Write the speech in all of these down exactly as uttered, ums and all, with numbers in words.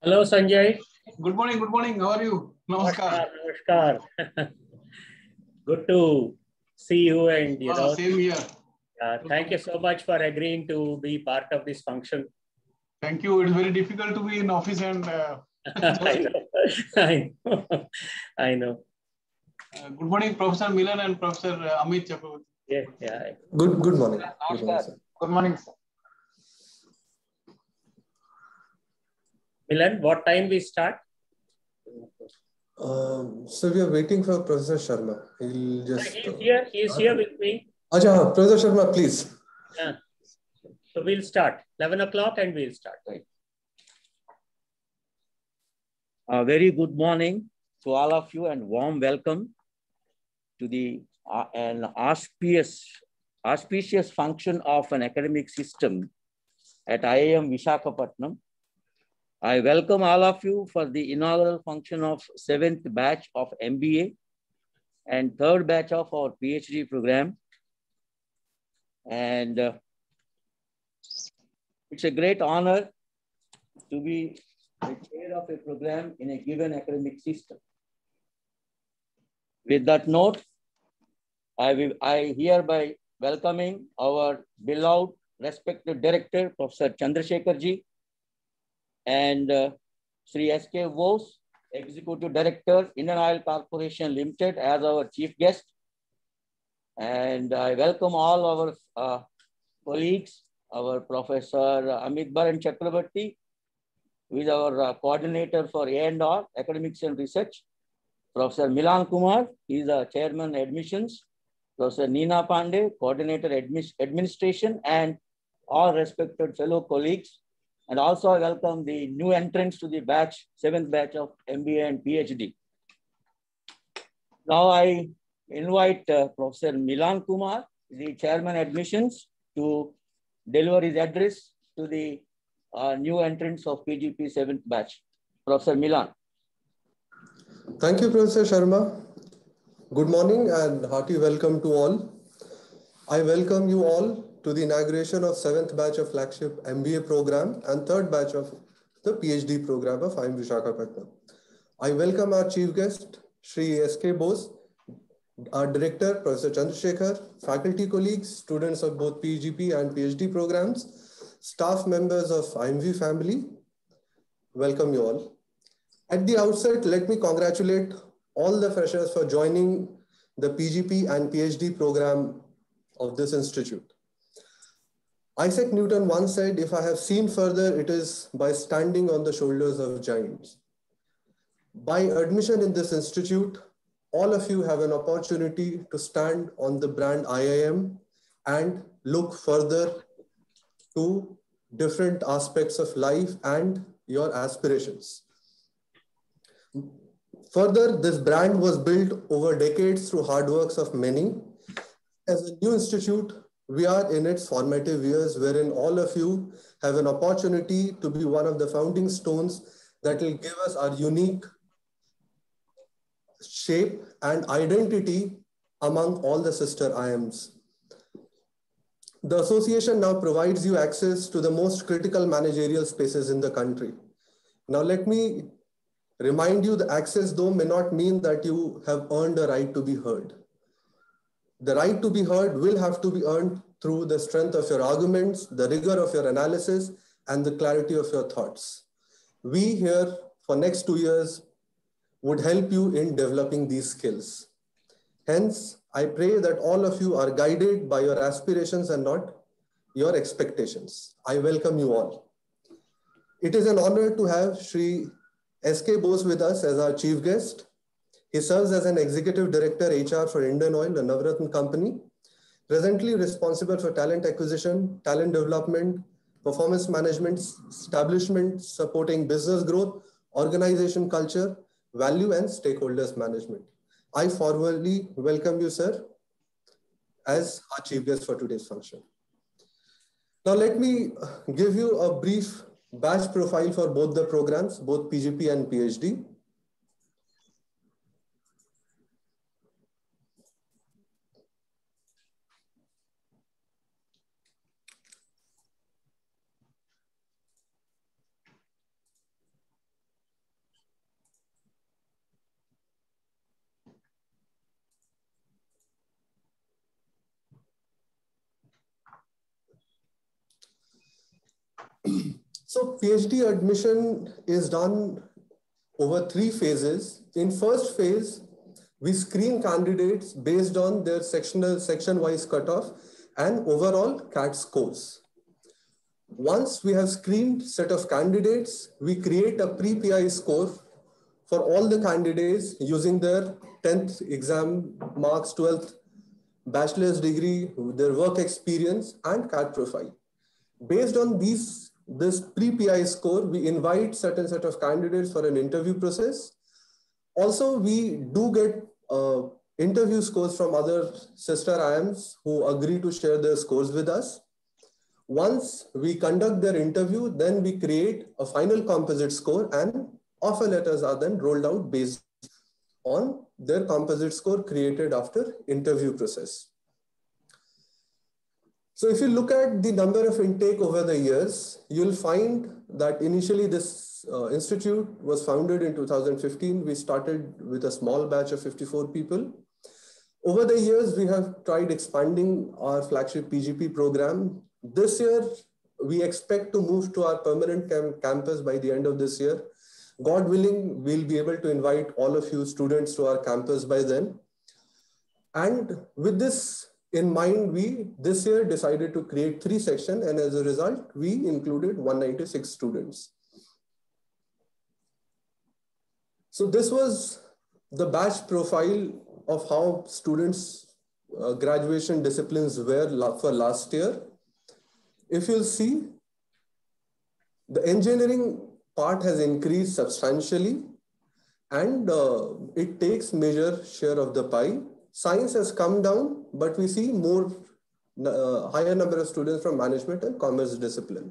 Hello, Sanjay. Good morning. Good morning. How are you? Namaskar. Namaskar. Namaskar. Good to see you, and you Ah, know, same here. uh, thank you so much for agreeing to be part of this function. Thank you. It's very difficult to be in office and. Uh, I know. I know. I know. Uh, good morning, Professor Milan and Professor uh, Amit Chakravarti. Yeah, yeah. Good. Good morning. Good morning, sir. Good morning, sir. Milan, what time we start? Um, so we are waiting for Professor Sharma. He'll just. He's here. He's here with me. Acha, Professor Sharma, please. Yeah. So we'll start eleven o'clock, and we'll start. Right. A very good morning to all of you, and warm welcome to the uh, an auspicious, auspicious function of an academic system at I I M Visakhapatnam. I welcome all of you for the inaugural function of seventh batch of M B A and third batch of our PhD program. And uh, it's a great honor to be the chair of a program in a given academic system. With that note, I, will, I hereby welcoming our beloved, respected director, Professor Chandrasekhar ji, and uh, Sri S K Bose, Executive Director, Indian Oil Corporation Limited, as our chief guest. And I welcome all our uh, colleagues, our Professor Amit Baran Chakravarti, who is our uh, coordinator for A and R, Academics and Research. Professor Milan Kumar, he is the chairman admissions. Professor Neena Pandey, coordinator admi administration, and all respected fellow colleagues. And also I welcome the new entrants to the batch, seventh batch of M B A and PhD. Now I invite uh, Professor Milan Kumar, the chairman admissions, to deliver his address to the uh, new entrants of P G P seventh batch. Professor Milan. Thank you, Professor Sharma. Good morning and hearty welcome to all. I welcome you all to the inauguration of seventh batch of flagship M B A program and third batch of the PhD program of I I M Visakhapatnam. I welcome our chief guest, Shri S K Bose, our director, Professor Chandrasekhar, faculty colleagues, students of both P G P and PhD programs, staff members of I I M V family. Welcome you all. At the outset, let me congratulate all the freshers for joining the P G P and PhD program of this institute. Isaac Newton once said, if I have seen further, it is by standing on the shoulders of giants. By admission in this institute, all of you have an opportunity to stand on the brand I I M and look further to different aspects of life and your aspirations. Further, this brand was built over decades through hard works of many. As a new institute, we are in its formative years, wherein all of you have an opportunity to be one of the founding stones that will give us our unique shape and identity among all the sister I I Ms. The association now provides you access to the most critical managerial spaces in the country. Now, let me remind you, the access though may not mean that you have earned a right to be heard. The right to be heard will have to be earned through the strength of your arguments, the rigor of your analysis, and the clarity of your thoughts. We here for next two years would help you in developing these skills. Hence, I pray that all of you are guided by your aspirations and not your expectations. I welcome you all. It is an honor to have Shri S K Bose with us as our chief guest. He serves as an executive director H R for Indian Oil, a Navratna company, presently responsible for talent acquisition, talent development, performance management, establishment, supporting business growth, organization culture, value, and stakeholders management. I formally welcome you, sir, as our chief guest for today's function. Now, let me give you a brief batch profile for both the programs, both P G P and PhD. So PhD admission is done over three phases. In first phase, we screen candidates based on their sectional, section-wise cutoff and overall C A T scores. Once we have screened set of candidates, we create a pre-P I score for all the candidates using their tenth exam marks, twelfth bachelor's degree, their work experience, and C A T profile. Based on these, this pre-P I score, we invite certain set of candidates for an interview process. Also, we do get uh, interview scores from other sister I I Ms who agree to share their scores with us. Once we conduct their interview, then we create a final composite score, and offer letters are then rolled out based on their composite score created after interview process. So if you look at the number of intake over the years, you'll find that initially this uh, institute was founded in two thousand fifteen. We started with a small batch of fifty-four people. Over the years, we have tried expanding our flagship P G P program. This year, we expect to move to our permanent cam campus by the end of this year. God willing, we'll be able to invite all of you students to our campus by then. And with this in mind, we this year decided to create three sections, and as a result, we included one hundred ninety-six students. So this was the batch profile of how students' uh, graduation disciplines were for last year. If you'll see, the engineering part has increased substantially, and uh, it takes major share of the pie. Science has come down, but we see more uh, higher number of students from management and commerce discipline.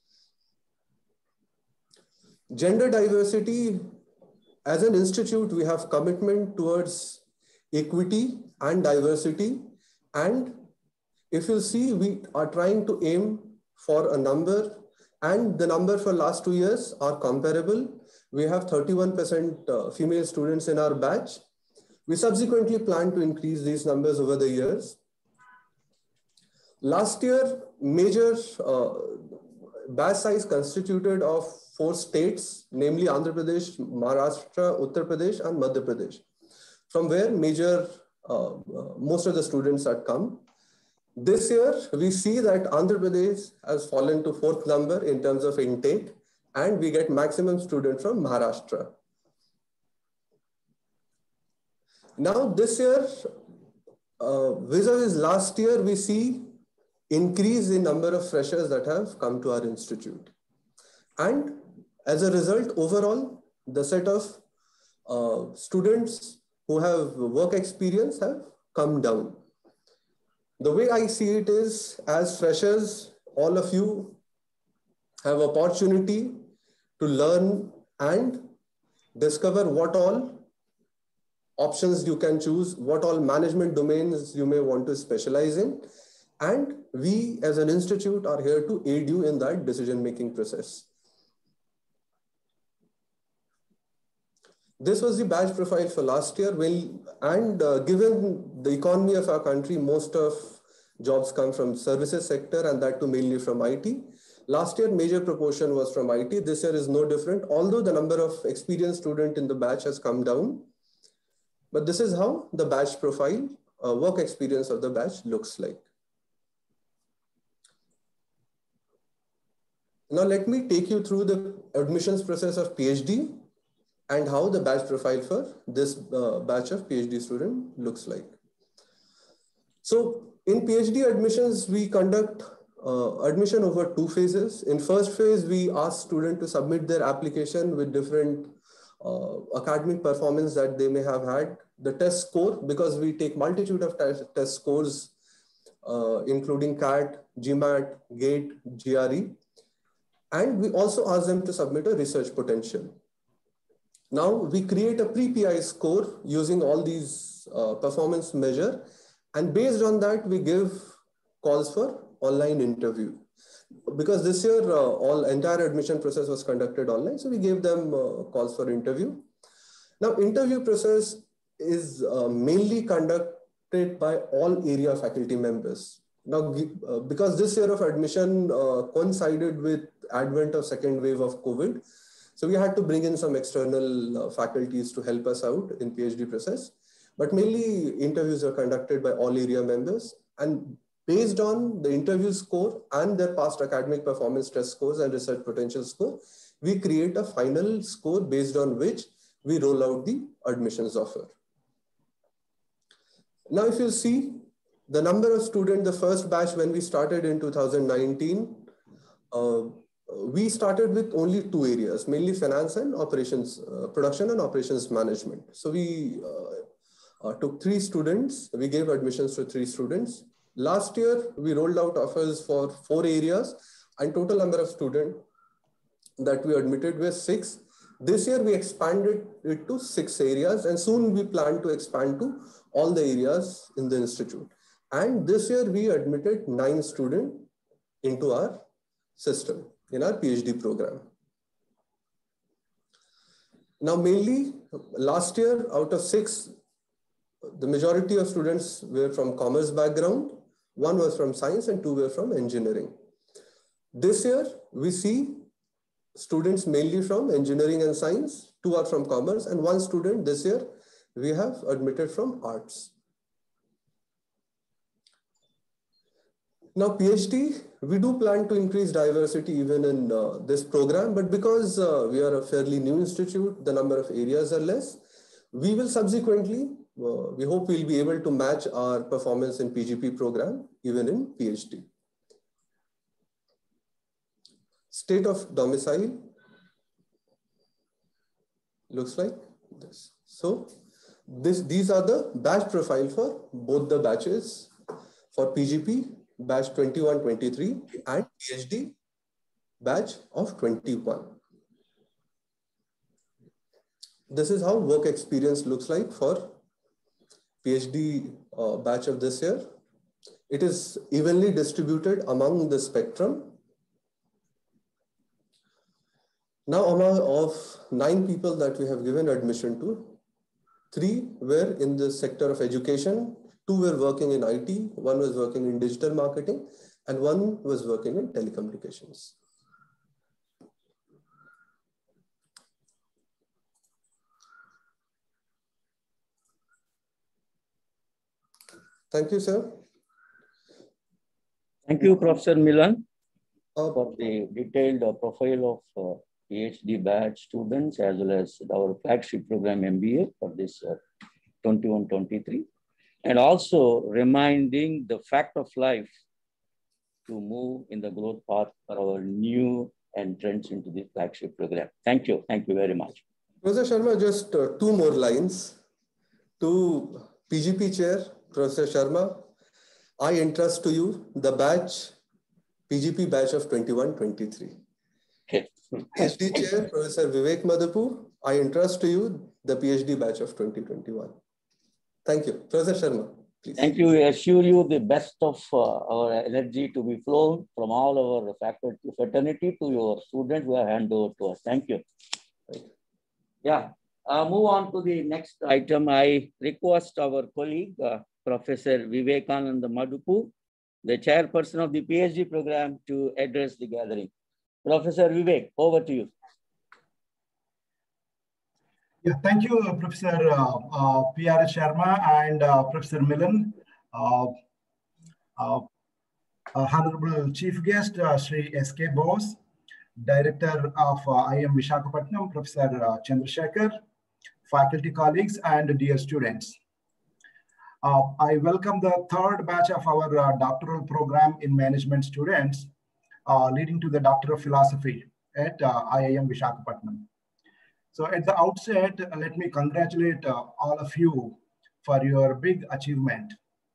Gender diversity, as an institute, we have commitment towards equity and diversity. And if you see, we are trying to aim for a number, and the number for last two years are comparable. We have thirty-one percent uh, female students in our batch. We subsequently plan to increase these numbers over the years. Last year, major uh, batch size constituted of four states, namely Andhra Pradesh, Maharashtra, Uttar Pradesh, and Madhya Pradesh, from where major, uh, uh, most of the students had come. This year, we see that Andhra Pradesh has fallen to fourth number in terms of intake, and we get maximum students from Maharashtra. Now, this year, uh, vis-a-vis last year, we see increase in number of freshers that have come to our institute. And as a result, overall, the set of uh, students who have work experience have come down. The way I see it is, as freshers, all of you have opportunity to learn and discover what all options you can choose, what all management domains you may want to specialize in. And we as an institute are here to aid you in that decision-making process. This was the batch profile for last year. Well, and uh, given the economy of our country, most of jobs come from services sector, and that too mainly from I T. Last year, major proportion was from I T. This year is no different, although the number of experienced students in the batch has come down. But this is how the batch profile, uh, work experience of the batch looks like. Now let me take you through the admissions process of PhD and how the batch profile for this uh, batch of PhD student looks like. So in PhD admissions, we conduct uh, admission over two phases. In first phase, we ask students to submit their application with different uh, academic performance that they may have had. The test score, because we take multitude of test, test scores, uh, including C A T, GMAT, GATE, G R E. And we also ask them to submit a research potential. Now we create a pre-P I score using all these uh, performance measure. And based on that, we give calls for online interview. Because this year, uh, all entire admission process was conducted online. So we gave them uh, calls for interview. Now interview process is uh, mainly conducted by all area faculty members. Now, uh, because this year of admission uh, coincided with advent of second wave of COVID, so we had to bring in some external uh, faculties to help us out in PhD process. But mainly interviews are conducted by all area members, and based on the interview score and their past academic performance test scores and research potential score, we create a final score based on which we roll out the admissions offer. Now, if you see the number of students, the first batch when we started in two thousand nineteen, uh, we started with only two areas, mainly finance and operations, uh, production and operations management. So we uh, uh, took three students, we gave admissions to three students. Last year, we rolled out offers for four areas, and total number of students that we admitted were six. This year, we expanded it to six areas, and soon we plan to expand to all the areas in the institute. And this year, we admitted nine students into our system in our PhD program. Now, mainly last year, out of six, the majority of students were from commerce background, one was from science, and two were from engineering. This year, we see students mainly from engineering and science, two are from commerce, and one student this year we have admitted from arts. Now, PhD, we do plan to increase diversity even in uh, this program, but because uh, we are a fairly new institute, the number of areas are less. We will subsequently, uh, we hope we'll be able to match our performance in P G P program, even in PhD. State of domicile looks like this. So this, these are the batch profile for both the batches for P G P batch twenty-one twenty-three and PhD batch of twenty-one. This is how work experience looks like for PhD uh, batch of this year. It is evenly distributed among the spectrum. Now, among of nine people that we have given admission to, three were in the sector of education, two were working in I T, one was working in digital marketing, and one was working in telecommunications. Thank you, sir. Thank you, Professor Milan, Uh, for the detailed uh, profile of uh, PhD batch students, as well as our flagship program M B A for this twenty-one twenty-three, and also reminding the fact of life to move in the growth path for our new entrants into the flagship program. Thank you. Thank you very much. Professor Sharma, just uh, two more lines. To P G P chair, Professor Sharma, I entrust to you the batch, P G P batch of twenty-one twenty-three. Okay. PhD chair, Professor Vivek Madhupur, I entrust to you the PhD batch of twenty twenty-one. Thank you. Professor Sharma, please. Thank you. We assure you the best of uh, our energy to be flown from all our faculty fraternity to your students who have handed over to us. Thank you. Thank you. Yeah. Uh, move on to the next item. I request our colleague, uh, Professor Vivekananda Madhupur, the chairperson of the PhD program, to address the gathering. Professor Vivek, over to you. Yeah, thank you, uh, Professor uh, uh, P R S Sharma and uh, Professor Milan. Uh, uh, uh, Honorable Chief Guest, uh, Shri S K Bose, Director of uh, I I M Visakhapatnam, Professor uh, Chandrasekhar, faculty colleagues, and dear students. Uh, I welcome the third batch of our uh, doctoral program in management students, uh, leading to the Doctor of Philosophy at uh, I I M Visakhapatnam. So at the outset, uh, let me congratulate uh, all of you for your big achievement.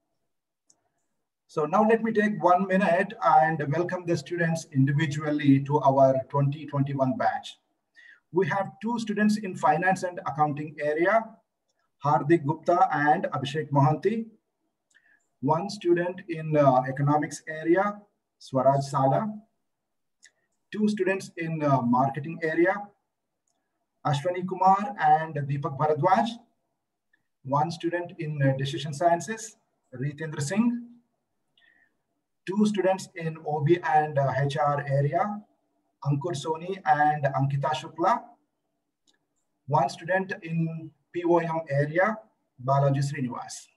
So now let me take one minute and welcome the students individually to our twenty twenty-one batch. We have two students in finance and accounting area, Hardik Gupta and Abhishek Mohanty. One student in uh, economics area, Swaraj Sala. Two students in uh, marketing area, Ashwani Kumar and Deepak Bharadwaj. One student in uh, decision sciences, Ritendra Singh. two students in O B and uh, H R area, Ankur Soni and Ankita Shukla. One student in P O M area, Balaji Srinivas.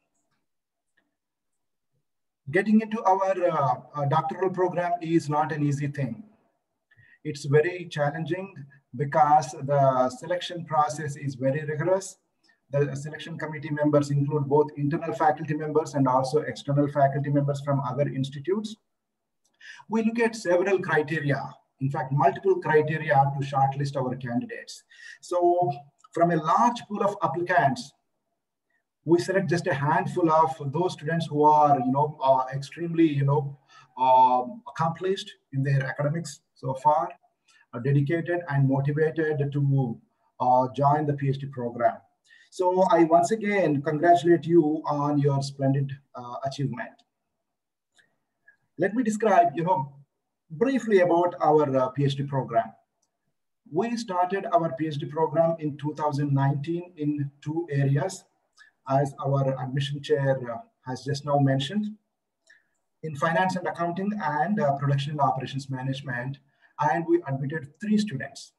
Getting into our uh, uh, doctoral program is not an easy thing. It's very challenging because the selection process is very rigorous. The selection committee members include both internal faculty members and also external faculty members from other institutes. We look at several criteria, in fact, multiple criteria to shortlist our candidates. So from a large pool of applicants, we select just a handful of those students who are, you know, uh, extremely, you know, uh, accomplished in their academics so far, are dedicated and motivated to uh, join the PhD program. So I once again congratulate you on your splendid uh, achievement. Let me describe, you know, briefly about our uh, PhD program. We started our PhD program in two thousand nineteen in two areas, as our admission chair uh, has just now mentioned, in finance and accounting and uh, production and operations management, and we admitted three students.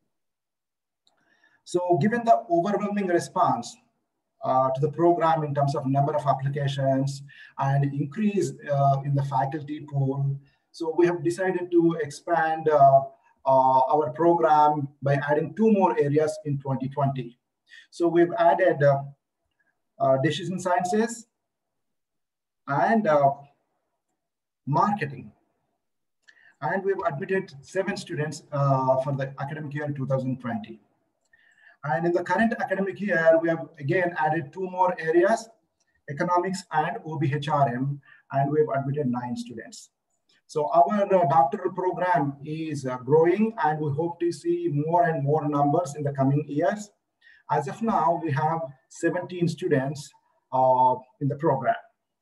So given the overwhelming response uh, to the program in terms of number of applications and increase uh, in the faculty pool, so we have decided to expand uh, uh, our program by adding two more areas in twenty twenty. So we've added uh, uh, decision sciences and uh, marketing. And we've admitted seven students uh, for the academic year two thousand twenty. And in the current academic year, we have again added two more areas, economics and O B H R M, and we've admitted nine students. So our uh, doctoral program is uh, growing, and we hope to see more and more numbers in the coming years. As of now, we have seventeen students uh, in the program.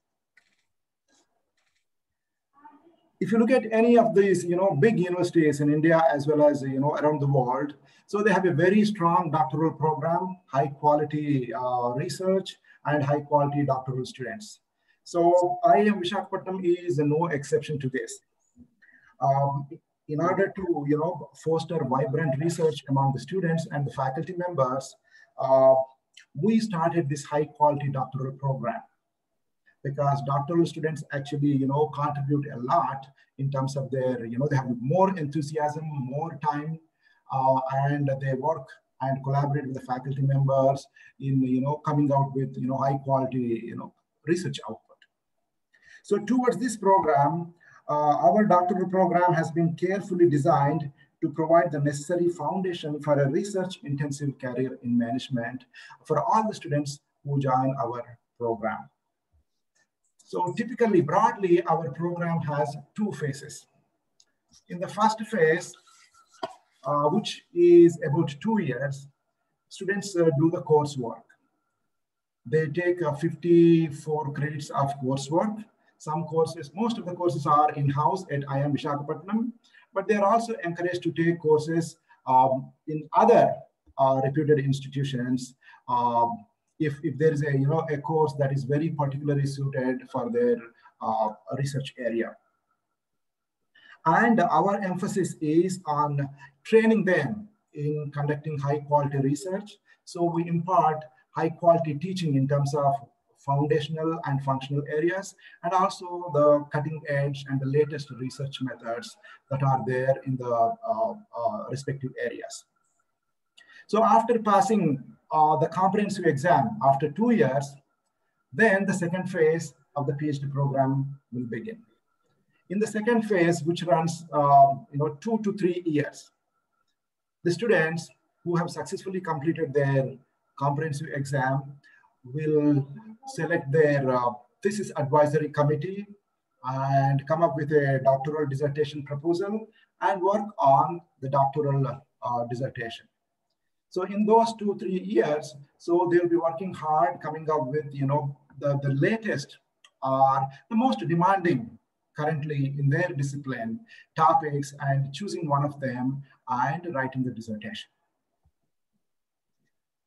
If you look at any of these, you know, big universities in India as well as, you know, around the world, so they have a very strong doctoral program, high quality uh, research, and high quality doctoral students. So I M Visakhapatnam is no exception to this. Um, in order to, you know, foster vibrant research among the students and the faculty members, uh, we started this high quality doctoral program, because doctoral students actually, you know, contribute a lot in terms of their, you know, they have more enthusiasm, more time, uh, and they work and collaborate with the faculty members in, you know, coming out with, you know, high quality, you know, research output. So towards this program, uh, our doctoral program has been carefully designed to provide the necessary foundation for a research intensive career in management for all the students who join our program. So typically, broadly, our program has two phases. In the first phase, uh, which is about two years, students uh, do the coursework. They take uh, fifty-four credits of coursework. Some courses, most of the courses are in-house at I M Visakhapatnam, but they are also encouraged to take courses um, in other uh, reputed institutions um, if, if there is a, you know, a course that is very particularly suited for their uh, research area. And our emphasis is on training them in conducting high quality research. So we impart high quality teaching in terms of foundational and functional areas, and also the cutting edge and the latest research methods that are there in the uh, uh, respective areas. So after passing uh, the comprehensive exam after two years, then the second phase of the PhD program will begin. In the second phase, which runs um, you know, two to three years, the students who have successfully completed their comprehensive exam will select their uh, thesis advisory committee and come up with a doctoral dissertation proposal and work on the doctoral uh, dissertation. So in those two, three years, so they'll be working hard, coming up with, you know, the, the latest or uh, the most demanding currently in their discipline topics, and choosing one of them and writing the dissertation.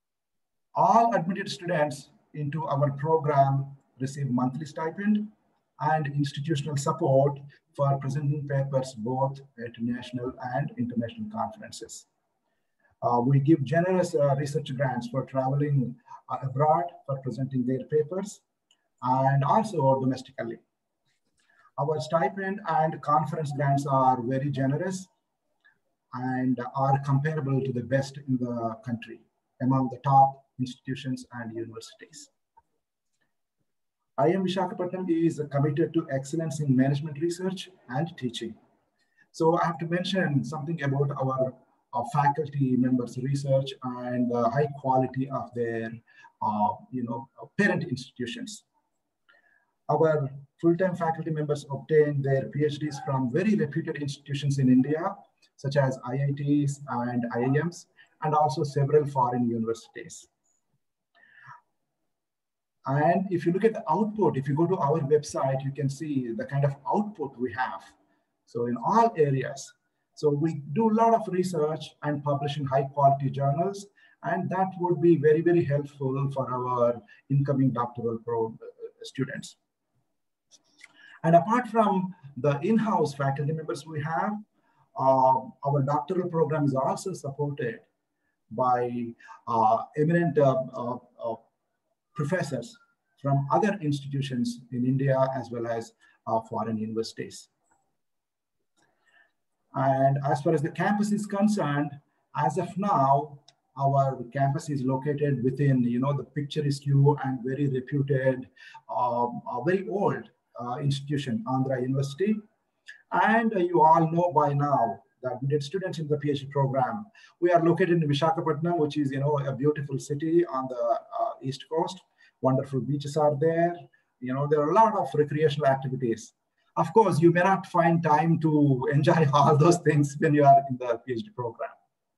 All admitted students into our program receive monthly stipend, and institutional support for presenting papers both at national and international conferences. Uh, we give generous uh, research grants for traveling uh, abroad for presenting their papers and also domestically. Our stipend and conference grants are very generous and are comparable to the best in the country among the top institutions and universities. I I M Visakhapatnam is committed to excellence in management research and teaching. So I have to mention something about our, our faculty members' research and the high quality of their uh, you know, parent institutions. Our full-time faculty members obtain their PhDs from very reputed institutions in India, such as I I Ts and I I Ms, and also several foreign universities. And if you look at the output, if you go to our website, you can see the kind of output we have. So in all areas. So we do a lot of research and publish in high quality journals, and that would be very, very helpful for our incoming doctoral pro students. And apart from the in-house faculty members we have, uh, our doctoral program is also supported by uh, eminent uh, uh, uh, professors from other institutions in India as well as uh, foreign universities. And as far as the campus is concerned, as of now, our campus is located within, you know, the picturesque and very reputed, um, uh, very old uh, institution, Andhra University. And uh, you all know by now that we did students in the PhD program. We are located in Visakhapatnam, which is, you know, a beautiful city on the uh, East Coast. Wonderful beaches are there. You know, there are a lot of recreational activities. Of course, you may not find time to enjoy all those things when you are in the PhD program.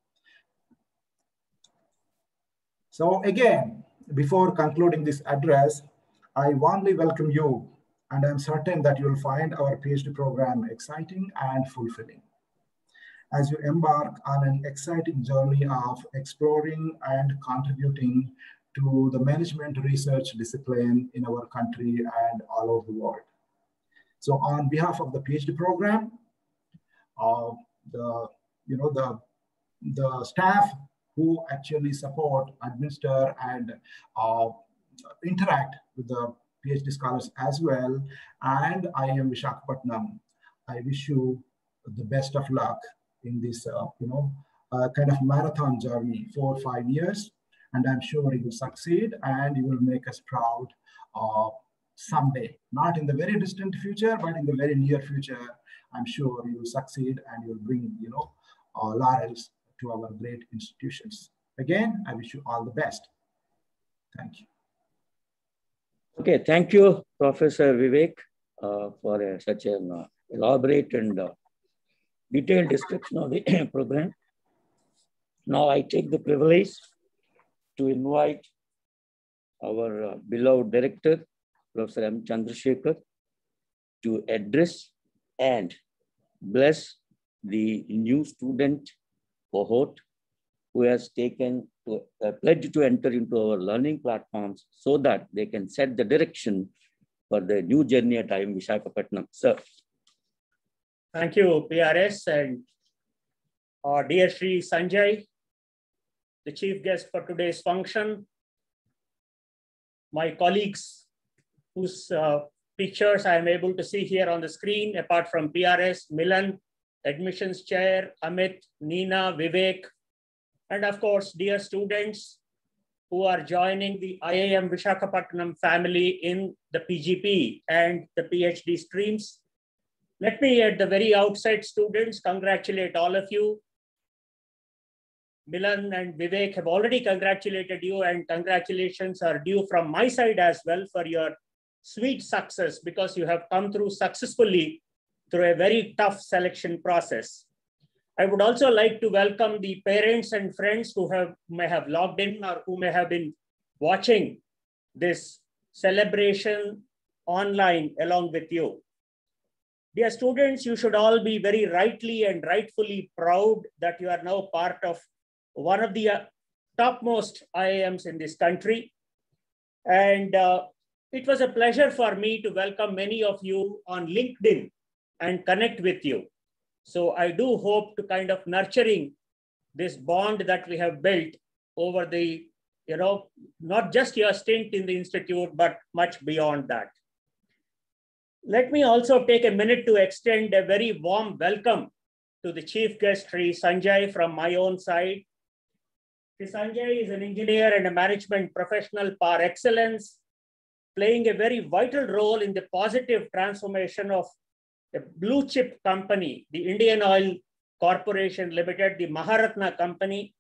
So again, before concluding this address, I warmly welcome you, and I'm certain that you will find our PhD program exciting and fulfilling as you embark on an exciting journey of exploring and contributing to the management research discipline in our country and all over the world. So on behalf of the PhD program, uh, the, you know, the, the staff who actually support, administer, and uh, interact with the PhD scholars as well, and I I M Visakhapatnam, I wish you the best of luck in this, uh, you know, uh, kind of marathon journey for five years. And I'm sure you will succeed and you will make us proud uh, someday, not in the very distant future, but in the very near future. I'm sure you will succeed and you will bring, you know, uh, laurels to our great institutions. Again, I wish you all the best. Thank you. Okay, thank you, Professor Vivek, uh, for uh, such an uh, elaborate and uh, detailed description of the program. Now I take the privilege to invite our uh, beloved director, Professor M. Chandrasekhar, to address and bless the new student cohort who has taken to, uh, pledge to enter into our learning platforms so that they can set the direction for the new journey at I I M Visakhapatnam. Sir. Thank you, P R S, and uh, dear Shri Sanjay, the chief guest for today's function, my colleagues whose uh, pictures I am able to see here on the screen, apart from P R S, Milan, admissions chair, Amit, Nina, Vivek, and of course, dear students who are joining the I I M Visakhapatnam family in the P G P and the PhD streams. Let me at the very outset, students, congratulate all of you. Milan and Vivek have already congratulated you, and congratulations are due from my side as well for your sweet success, because you have come through successfully through a very tough selection process. I would also like to welcome the parents and friends who have may have logged in or who may have been watching this celebration online along with you. Dear students, you should all be very rightly and rightfully proud that you are now part of one of the uh, topmost I I Ms in this country. And uh, it was a pleasure for me to welcome many of you on LinkedIn and connect with you. So I do hope to kind of nurturing this bond that we have built over the, you know, not just your stint in the institute, but much beyond that. Let me also take a minute to extend a very warm welcome to the chief guest, Sri Sanjay, from my own side. Sri Sanjay is an engineer and a management professional par excellence, playing a very vital role in the positive transformation of a blue chip company, the Indian Oil Corporation Limited, the Maharatna company,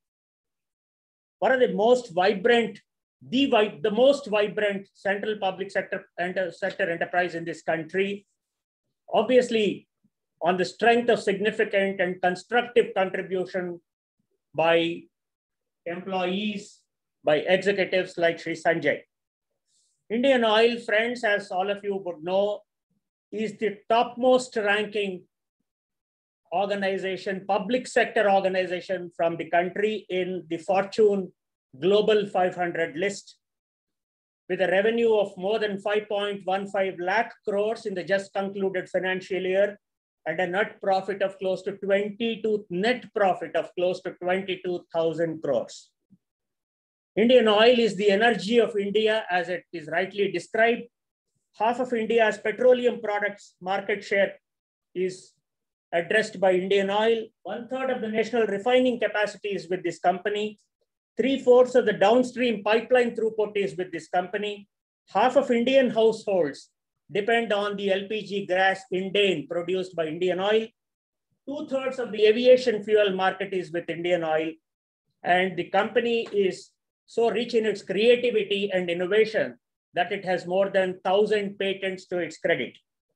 one of the most vibrant, the, the most vibrant central public sector, enter, sector enterprise in this country. Obviously, on the strength of significant and constructive contribution by employees, by executives like Sri Sanjay. Indian Oil, friends, as all of you would know, is the topmost ranking organization, public sector organization from the country in the Fortune Global five hundred list, with a revenue of more than five point one five lakh crores in the just concluded financial year, and a net profit of close to twenty-two, net profit of close to twenty-two thousand crores. Indian Oil is the energy of India, as it is rightly described. Half of India's petroleum products market share is addressed by Indian Oil. One third of the national refining capacity is with this company. Three fourths of the downstream pipeline throughput is with this company. Half of Indian households depend on the L P G gas Indane produced by Indian Oil. Two thirds of the aviation fuel market is with Indian Oil. And the company is so rich in its creativity and innovation that it has more than one thousand patents to its credit.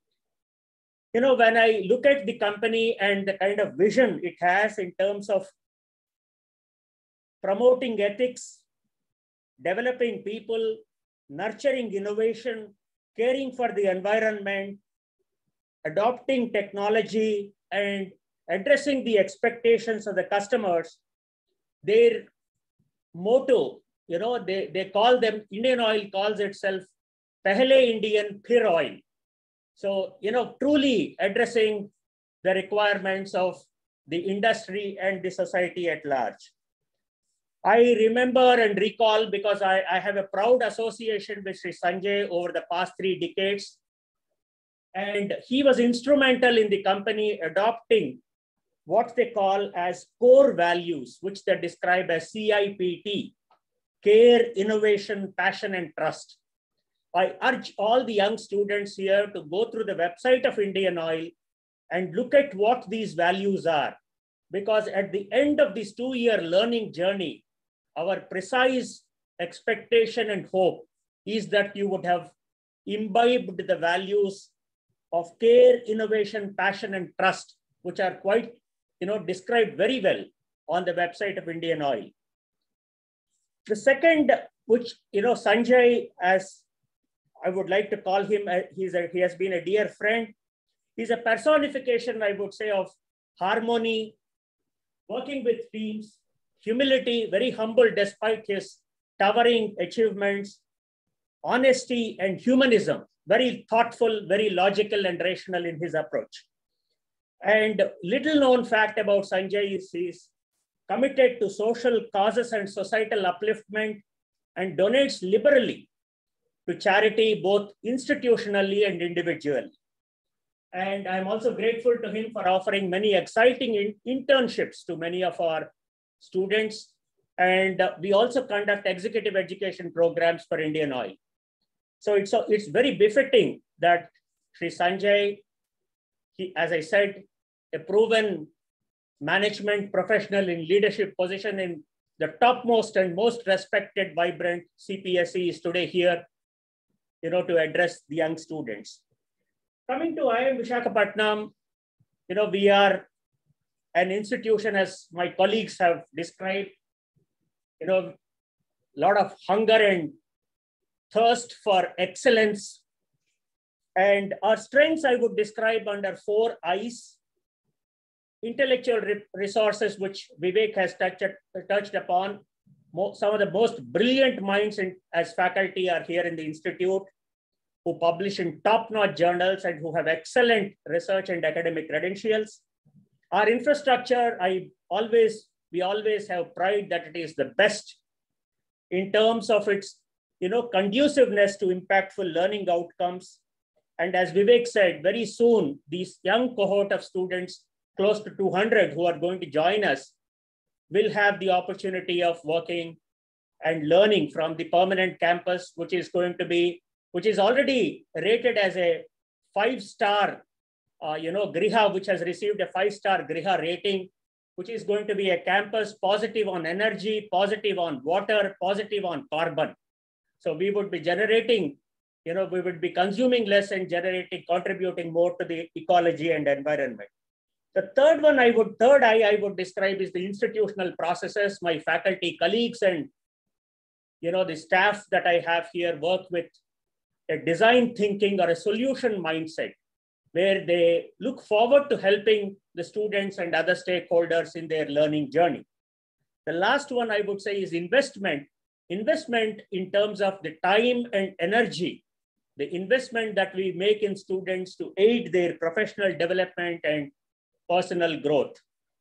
You know, when I look at the company and the kind of vision it has in terms of promoting ethics, developing people, nurturing innovation, caring for the environment, adopting technology, and addressing the expectations of the customers, their motto, you know, they, they call them, Indian Oil calls itself Pehle Indian Phir Oil. So, you know, truly addressing the requirements of the industry and the society at large. I remember and recall, because I, I have a proud association with Sri Sanjay over the past three decades. And he was instrumental in the company adopting what they call as core values, which they describe as C I P T, care, innovation, passion, and trust. I urge all the young students here to go through the website of Indian Oil and look at what these values are. Because at the end of this two-year learning journey, our precise expectation and hope is that you would have imbibed the values of care, innovation, passion, and trust, which are quite, you know, described very well on the website of Indian Oil. The second, which, you know, Sanjay, as I would like to call him, he's a, he has been a dear friend. He's a personification, I would say, of harmony, working with teams, humility, very humble despite his towering achievements, honesty and humanism, very thoughtful, very logical and rational in his approach. And little known fact about Sanjay is he's committed to social causes and societal upliftment and donates liberally to charity, both institutionally and individually. And I'm also grateful to him for offering many exciting in internships to many of our students. And uh, we also conduct executive education programs for Indian Oil. So it's, uh, it's very befitting that Sri Sanjay, he, as I said, a proven management professional in leadership position in the topmost and most respected, vibrant C P S E, is today here, you know, to address the young students. Coming to I I M Visakhapatnam, you know, we are an institution, as my colleagues have described, you know, a lot of hunger and thirst for excellence. And our strengths I would describe under four I's: intellectual resources, which Vivek has touched, touched upon. Some of the most brilliant minds in, as faculty are here in the institute. who publish in top-notch journals and who have excellent research and academic credentials. Our infrastructure, I always, we always have pride that it is the best in terms of its, you know, conduciveness to impactful learning outcomes. And as Vivek said, very soon, these young cohort of students, close to two hundred who are going to join us, will have the opportunity of working and learning from the permanent campus, which is going to be, which is already rated as a five-star, uh, you know, Griha, which has received a five-star Griha rating, which is going to be a campus positive on energy, positive on water, positive on carbon. So we would be generating, you know, we would be consuming less and generating, contributing more to the ecology and environment. The third one I would, third I, I would describe is the institutional processes. My faculty colleagues and, you know, the staff that I have here work with a design thinking or a solution mindset, where they look forward to helping the students and other stakeholders in their learning journey. The last one I would say is investment. Investment in terms of the time and energy, the investment that we make in students to aid their professional development and personal growth.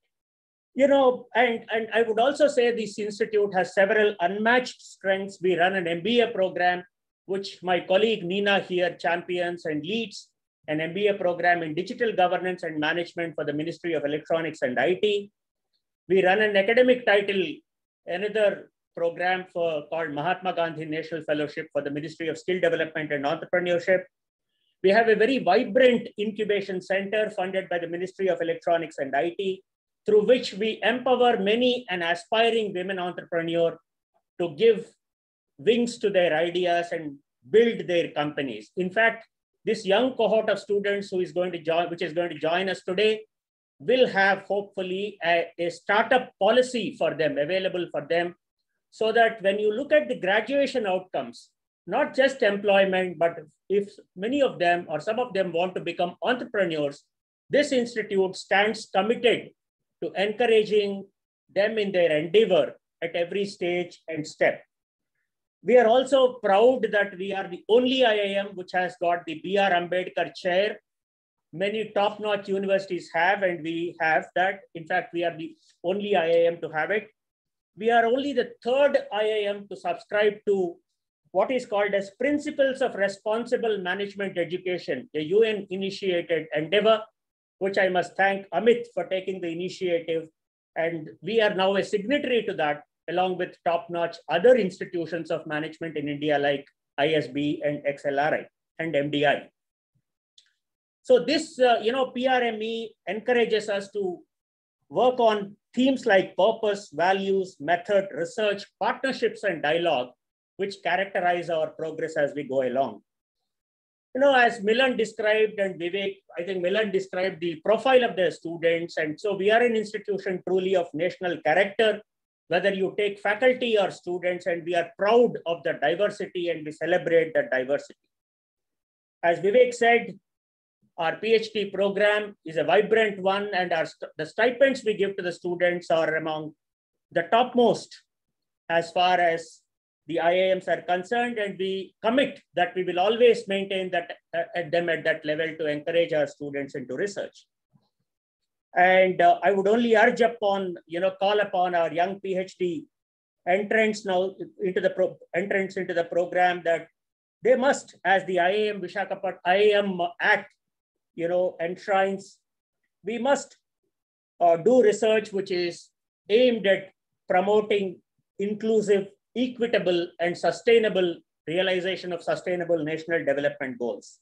You know, and, and I would also say this institute has several unmatched strengths. We run an M B A program, which my colleague Nina here champions and leads, an M B A program in digital governance and management for the Ministry of Electronics and I T. We run an academic title, another program for called Mahatma Gandhi National Fellowship for the Ministry of Skill Development and Entrepreneurship. We have a very vibrant incubation center funded by the Ministry of Electronics and I T, through which we empower many an aspiring women entrepreneur to give wings to their ideas and build their companies. In fact, this young cohort of students who is going to join, which is going to join us today, will have hopefully a, a startup policy for them, available for them, so that when you look at the graduation outcomes, not just employment, but if many of them or some of them want to become entrepreneurs, this institute stands committed to encouraging them in their endeavor at every stage and step. We are also proud that we are the only I I M which has got the B R Ambedkar chair. Many top-notch universities have, and we have that. In fact, we are the only I I M to have it. We are only the third I I M to subscribe to what is called as Principles of Responsible Management Education, a U N-initiated endeavor, which I must thank Amit for taking the initiative. And we are now a signatory to that, along with top-notch other institutions of management in India like I S B and X L R I and M D I. So this, uh, you know, P R M E encourages us to work on themes like purpose, values, method, research, partnerships, and dialogue, which characterize our progress as we go along. You know, as Milan described and Vivek, I think Milan described the profile of the students. And so we are an institution truly of national character, whether you take faculty or students, and we are proud of the diversity and we celebrate that diversity. As Vivek said, our PhD program is a vibrant one, and our st the stipends we give to the students are among the topmost as far as the I I Ms are concerned, and we commit that we will always maintain that uh, at them at that level to encourage our students into research. And uh, I would only urge upon, you know, call upon our young PhD entrants now into the pro entrants into the program that they must, as the I I M Visakhapatnam I I M Act, you know, enshrines, we must uh, do research which is aimed at promoting inclusive, equitable, and sustainable realization of sustainable national development goals.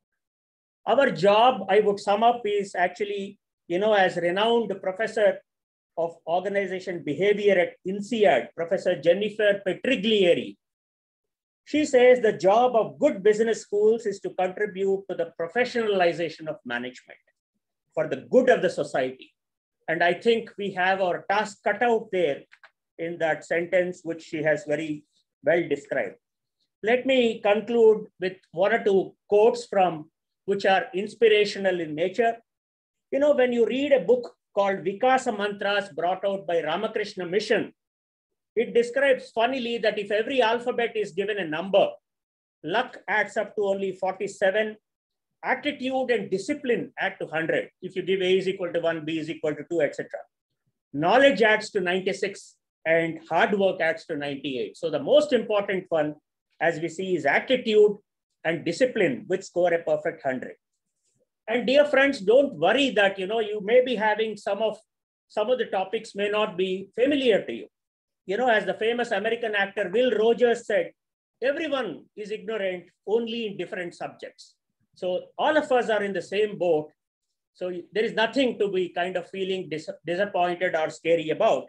Our job, I would sum up, is actually, you know, as renowned professor of organization behavior at INSEAD, Professor Jennifer Petriglieri, she says the job of good business schools is to contribute to the professionalization of management for the good of the society. And I think we have our task cut out there in that sentence, which she has very well described. Let me conclude with one or two quotes from which are inspirational in nature. You know, when you read a book called Vikasa Mantras brought out by Ramakrishna Mission, it describes funnily that if every alphabet is given a number, luck adds up to only forty-seven, attitude and discipline add to one hundred. If you give A is equal to one, B is equal to two, et cetera. Knowledge adds to ninety-six and hard work adds to ninety-eight. So the most important one, as we see, is attitude and discipline, which score a perfect one hundred. And dear friends, don't worry that, you know, you may be having some of, some of the topics may not be familiar to you. You know, as the famous American actor Will Rogers said, everyone is ignorant only in different subjects. So all of us are in the same boat. So there is nothing to be kind of feeling dis disappointed or scary about.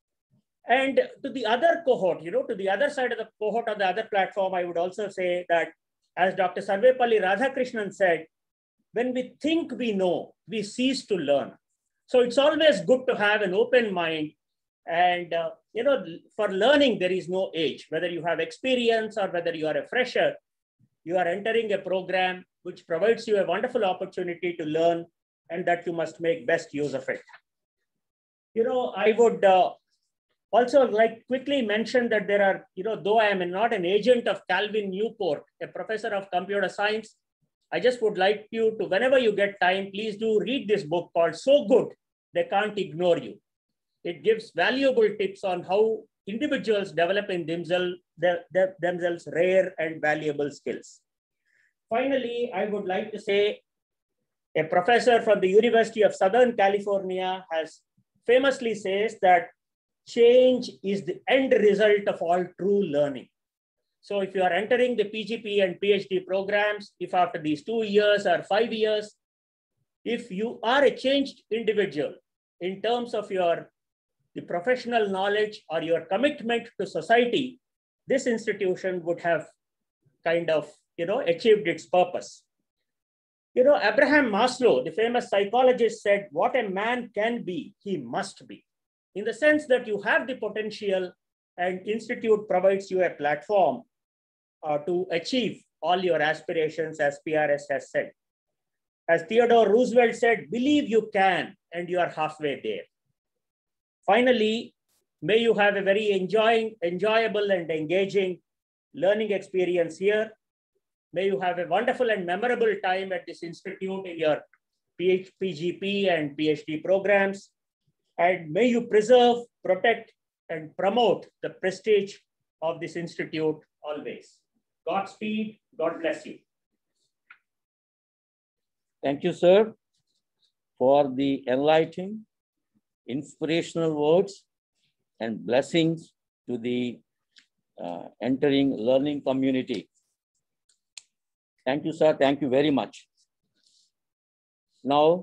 And to the other cohort, you know, to the other side of the cohort on the other platform, I would also say that, as Doctor Sarvepalli Radhakrishnan said, when we think we know, we cease to learn. So it's always good to have an open mind. And, uh, you know, for learning, there is no age. Whether you have experience or whether you are a fresher, you are entering a program which provides you a wonderful opportunity to learn, and that you must make best use of it. You know, I would uh, also like quickly mention that there are, you know, though I am not an agent of Calvin Newport, a professor of computer science, I just would like you to, whenever you get time, please do read this book called So Good They Can't Ignore You. It gives valuable tips on how individuals develop in themselves, their, their, themselves rare and valuable skills. Finally, I would like to say a professor from the University of Southern California has famously says that change is the end result of all true learning. So if you are entering the P G P and PhD programs, if after these two years or five years, if you are a changed individual in terms of your the professional knowledge or your commitment to society, this institution would have kind of, you know, achieved its purpose. You know, Abraham Maslow, the famous psychologist, said, what a man can be, he must be. In the sense that you have the potential and institute provides you a platform uh, to achieve all your aspirations, as P R S has said. As Theodore Roosevelt said, believe you can, and you are halfway there. Finally, may you have a very enjoying, enjoyable and engaging learning experience here. May you have a wonderful and memorable time at this institute in your P G P and PhD programs. And may you preserve, protect, and promote the prestige of this institute always. Godspeed. God bless you. Thank you, sir, for the enlightening, inspirational words and blessings to the uh, entering learning community. Thank you, sir. Thank you very much. Now,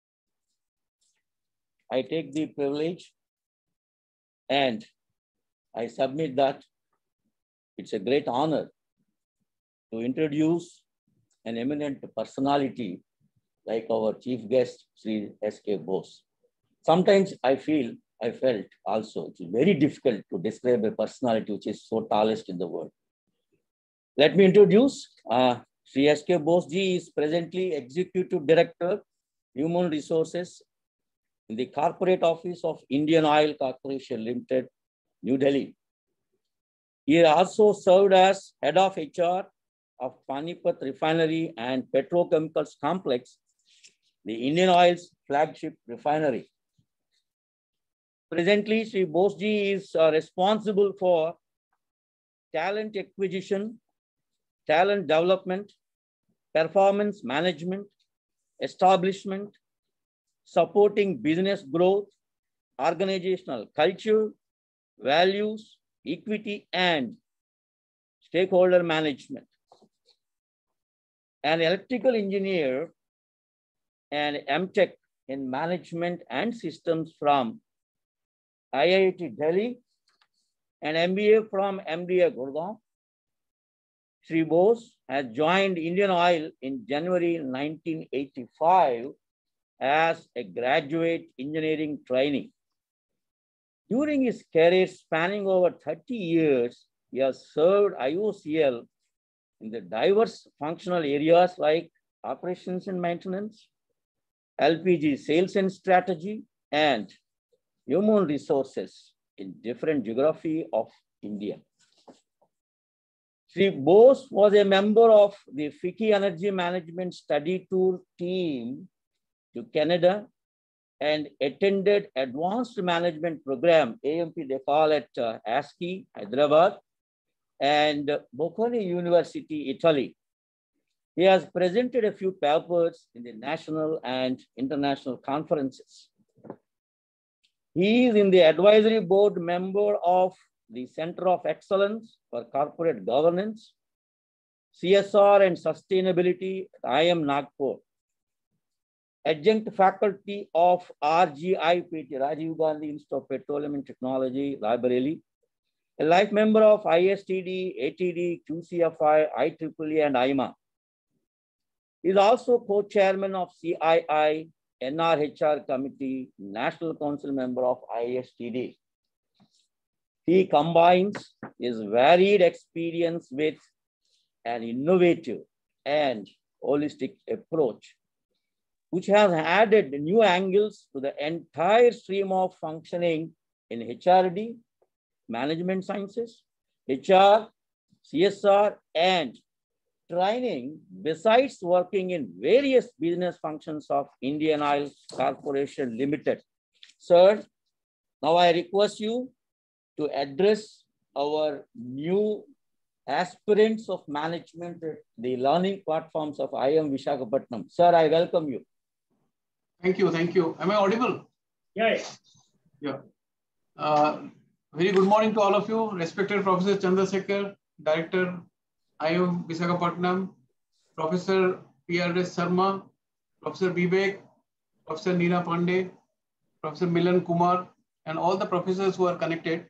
I take the privilege and I submit that it's a great honor to introduce an eminent personality like our chief guest, Sri S K Bose. Sometimes I feel, I felt also, it's very difficult to describe a personality which is so tallest in the world. Let me introduce uh, Sri S K Bose ji is presently Executive Director, Human Resources in the Corporate Office of Indian Oil Corporation Limited, New Delhi. He also served as Head of H R of Panipat Refinery and Petrochemicals Complex, the Indian Oil's flagship refinery. Presently, Sri Bose ji is uh, responsible for talent acquisition, talent development, performance management, establishment, supporting business growth, organizational culture, values, equity, and stakeholder management. An electrical engineer and M Tech in management and systems from I I T Delhi and M B A from M D A Gurgaon. Sri Bose has joined Indian Oil in January nineteen eighty-five as a graduate engineering trainee. During his career spanning over thirty years, he has served I O C L in the diverse functional areas like operations and maintenance, L P G sales and strategy, and human resources in different geography of India. Shri Bose was a member of the FICCI Energy Management Study Tour team to Canada and attended Advanced Management Program, A M P they call it uh, ASCII, Hyderabad, and Bocconi University, Italy. He has presented a few papers in the national and international conferences. He is in the advisory board member of the Center of Excellence for Corporate Governance, C S R and Sustainability at I I M Nagpur. Adjunct faculty of R G I P T, Rajiv Gandhi Institute of Petroleum and Technology, Raebareli. A life member of I S T D, A T D, Q C F I, I triple E and I M A. He is also co-chairman of C I I, N R H R Committee, National Council member of I S T D. He combines his varied experience with an innovative and holistic approach, which has added new angles to the entire stream of functioning in H R D, management sciences, H R, C S R, and training, besides working in various business functions of Indian Oil Corporation Limited. Sir, now I request you to address our new aspirants of management at the learning platforms of I I M Visakhapatnam. Sir, I welcome you. Thank you, thank you. Am I audible? Yeah. Yeah. Uh, very good morning to all of you. Respected Professor Chandrasekhar, Director, I I M Visakhapatnam, Professor P R S Sharma, Professor Vivek, Professor Neena Pandey, Professor Milan Kumar, and all the professors who are connected,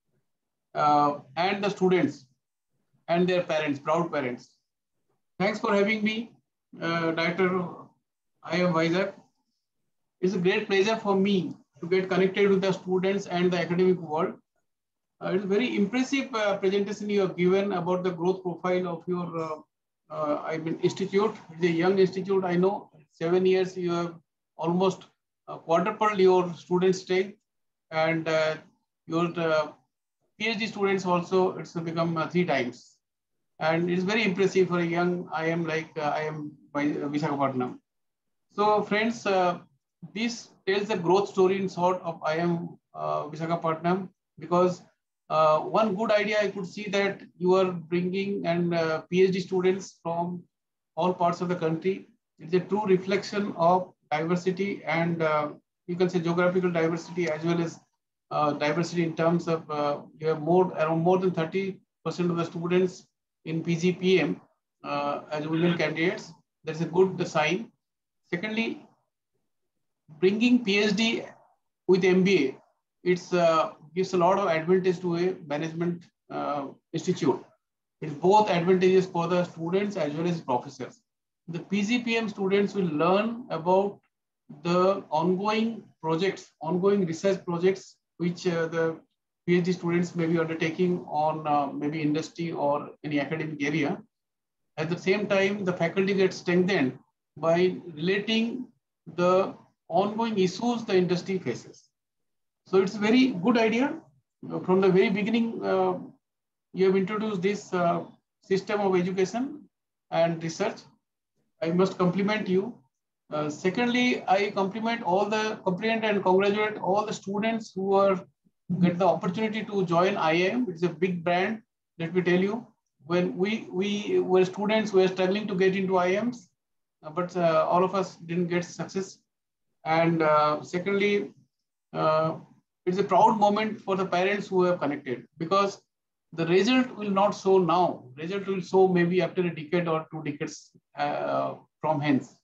uh, and the students and their parents, proud parents. Thanks for having me, uh, Director I I M Vizag. It's a great pleasure for me to get connected with the students and the academic world. Uh, it's a very impressive uh, presentation you have given about the growth profile of your uh, uh, I mean institute. It's a young institute, I know. Seven years you have almost uh, quadrupled your student strength, and uh, your uh, PhD students also, it's become uh, three times. And it's very impressive for a young I I M like uh, I I M Visakhapatnam. So friends, uh, this tells the growth story in short of I I M uh, Visakhapatnam, because uh, one good idea I could see that you are bringing and uh, PhD students from all parts of the country. It's a true reflection of diversity, and uh, you can say geographical diversity as well as uh, diversity in terms of uh, you have more around more than thirty percent of the students in P G P M uh, as women candidates. That's a good sign. Secondly, bringing PhD with M B A, it's uh, gives a lot of advantage to a management uh, institute. It's both advantages for the students as well as professors. The P G P M students will learn about the ongoing projects, ongoing research projects, which uh, the PhD students may be undertaking on uh, maybe industry or any academic area. At the same time, the faculty gets strengthened by relating the ongoing issues the industry faces. So it's a very good idea. From the very beginning, uh, you have introduced this uh, system of education and research. I must compliment you. Uh, secondly, I compliment all the compliment and congratulate all the students who are get the opportunity to join I I M. It's a big brand. Let me tell you, when we we were students, we were struggling to get into I I Ms, uh, but uh, all of us didn't get success. And uh, secondly, uh, it's a proud moment for the parents who have connected, because the result will not show now. Result will show maybe after a decade or two decades uh, from hence.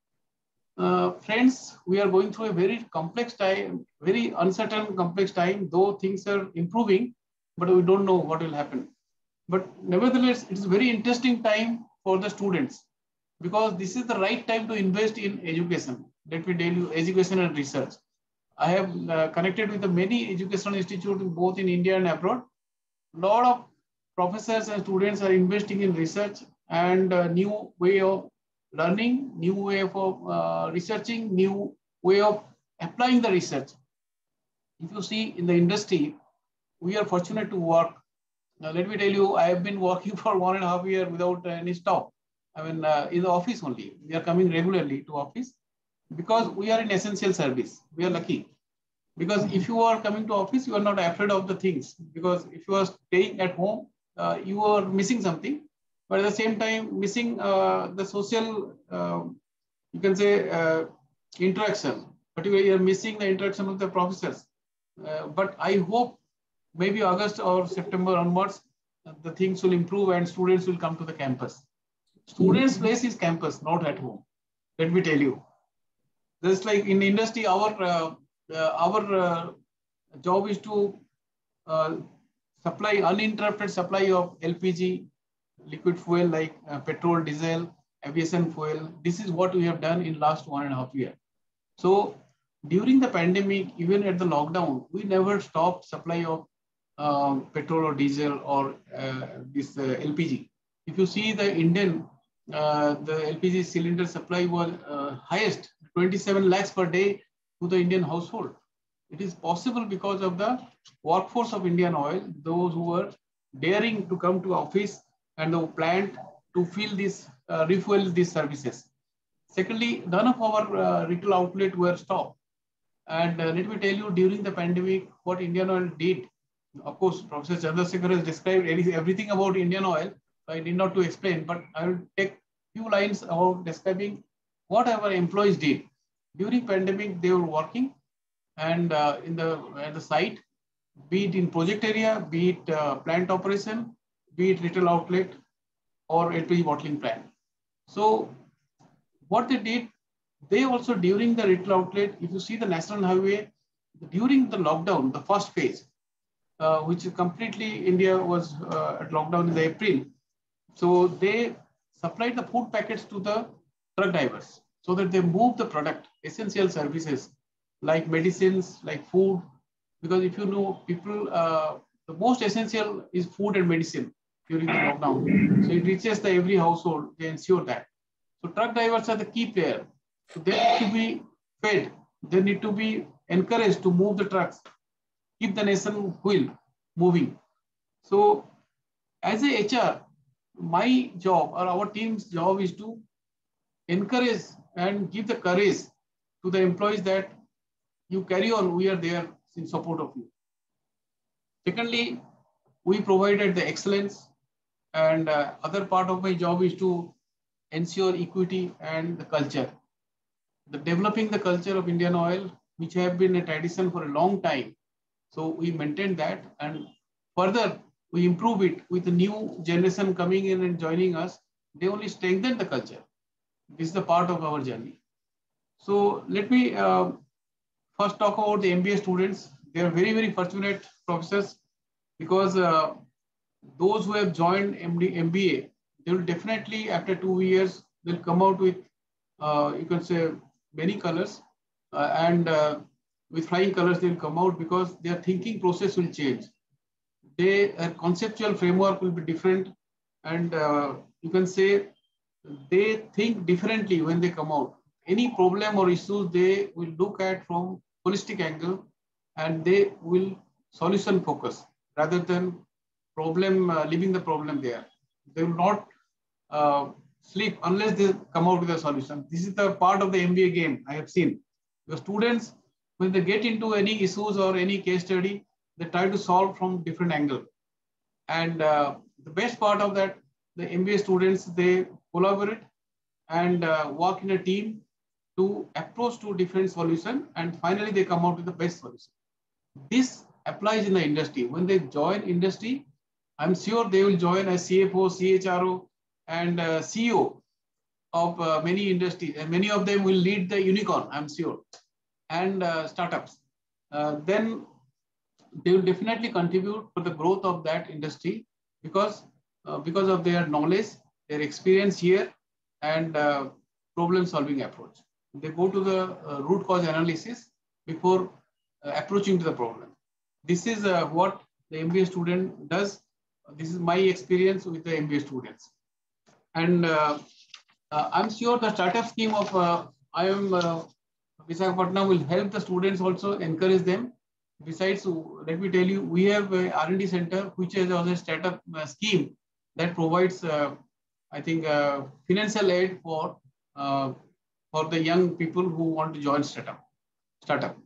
Uh, friends, we are going through a very complex time, very uncertain, complex time, though things are improving, but we don't know what will happen. But nevertheless, it's a very interesting time for the students, because this is the right time to invest in education. Let me tell you, education and research. I have uh, connected with the many educational institutes both in India and abroad. A lot of professors and students are investing in research and a new way of learning, new way of uh, researching, new way of applying the research. If you see in the industry, we are fortunate to work Now, let me tell you, I have been working for one and a half year without any stop. I mean, uh, in the office only. We are coming regularly to office because we are in essential service. We are lucky. Because if you are coming to office, you are not afraid of the things. Because if you are staying at home, uh, you are missing something. But at the same time, missing uh, the social, uh, you can say, uh, interaction. Particularly, you are missing the interaction with the professors. Uh, but I hope maybe August or September onwards, the things will improve and students will come to the campus. Students' place is campus, not at home. Let me tell you. Just like in industry, our uh, uh, our uh, job is to uh, supply uninterrupted supply of L P G, liquid fuel like uh, petrol, diesel, aviation fuel. This is what we have done in last one and a half year. So during the pandemic, even at the lockdown, we never stopped supply of uh, petrol or diesel or uh, this uh, L P G. If you see the Indian, uh, the L P G cylinder supply was uh, highest, twenty-seven lakhs per day to the Indian household. It is possible because of the workforce of Indian Oil, those who were daring to come to office and the plant to fill this, uh, refuel these services. Secondly, none of our uh, retail outlets were stopped. And uh, let me tell you, during the pandemic, what Indian Oil did. Of course, Professor Chandrasekhar has described everything about Indian Oil. I need not to explain, but I will take few lines about describing what our employees did. During pandemic, they were working and uh, in the, at the site, be it in project area, be it uh, plant operation, be it retail outlet or L P G bottling plant. So what they did, they also during the retail outlet, if you see the national highway, during the lockdown, the first phase, uh, which is completely India was uh, at lockdown in the April. So they supplied the food packets to the truck drivers so that they move the product, essential services like medicines, like food, because if you know people, uh, the most essential is food and medicine during the lockdown. So it reaches the every household, they ensure that. So truck drivers are the key player. So they need to be fed. They need to be encouraged to move the trucks, keep the nation wheel moving. So as a H R, my job or our team's job is to encourage and give the courage to the employees that you carry on, we are there in support of you. Secondly, we provided the excellence, and uh, other part of my job is to ensure equity and the culture. The developing the culture of Indian Oil, which have been a tradition for a long time. So we maintain that, and further we improve it with the new generation coming in and joining us. They only strengthen the culture. This is the part of our journey. So let me uh, first talk about the M B A students. They are very, very fortunate professors because uh, those who have joined M B A, they will definitely after two years, they'll come out with, uh, you can say, many colors uh, and uh, with flying colors, they'll come out because their thinking process will change. Their conceptual framework will be different, and uh, you can say they think differently when they come out. Any problem or issues they will look at from holistic angle, and they will solution focus rather than problem, uh, leaving the problem there. They will not uh, sleep unless they come out with a solution. This is the part of the M B A game I have seen. The students, when they get into any issues or any case study, they try to solve from different angle. And uh, the best part of that, the M B A students, they collaborate and uh, work in a team to approach to different solution, and finally they come out with the best solution. This applies in the industry. When they join industry, I'm sure they will join as C F O, C H R O, and uh, C E O of uh, many industries, and many of them will lead the unicorn, I'm sure, and uh, startups. Uh, then they will definitely contribute to the growth of that industry because, uh, because of their knowledge, their experience here, and uh, problem-solving approach. They go to the uh, root cause analysis before uh, approaching to the problem. This is uh, what the M B A student does. This is my experience with the M B A students. And uh, uh, I'm sure the startup scheme of uh, I I M uh, Visakhapatnam will help the students also, encourage them Besides, let me tell you, we have a R and D center, which has also a startup uh, scheme that provides, uh, I think, uh, financial aid for uh, for the young people who want to join startup. Startup.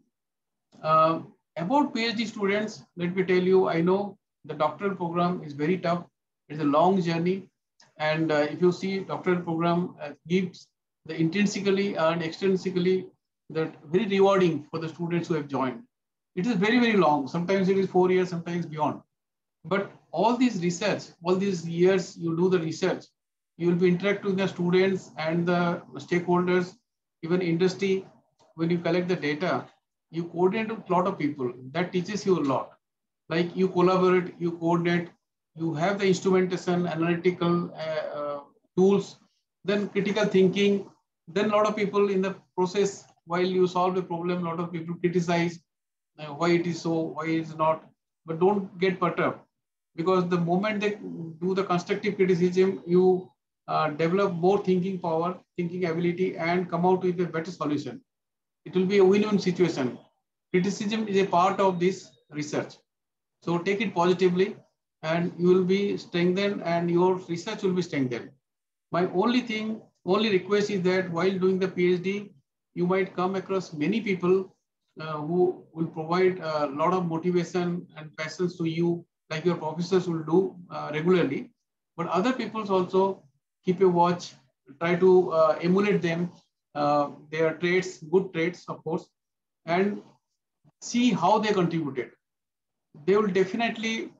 Uh, about PhD students, let me tell you, I know the doctoral program is very tough. It's a long journey, and uh, if you see, doctoral program uh, gives the intrinsically and extrinsically that very rewarding for the students who have joined. It is very, very long. Sometimes it is four years, sometimes beyond. But all these research, all these years you do the research, you will be interacting with the students and the stakeholders, even industry. When you collect the data, you coordinate with a lot of people. That teaches you a lot. Like you collaborate, you coordinate, you have the instrumentation, analytical uh, uh, tools, then critical thinking. Then a lot of people in the process, while you solve a problem, a lot of people criticize uh, why it is so, why it is not. But don't get perturbed, because the moment they do the constructive criticism, you uh, develop more thinking power, thinking ability, and come out with a better solution. It will be a win-win situation. Criticism is a part of this research. So take it positively and you will be strengthened and your research will be strengthened. My only thing, only request is that while doing the PhD, you might come across many people uh, who will provide a lot of motivation and passions to you, like your professors will do uh, regularly. But other people also keep a watch, try to uh, emulate them, uh, their traits, good traits, of course, and see how they contributed. They will definitely,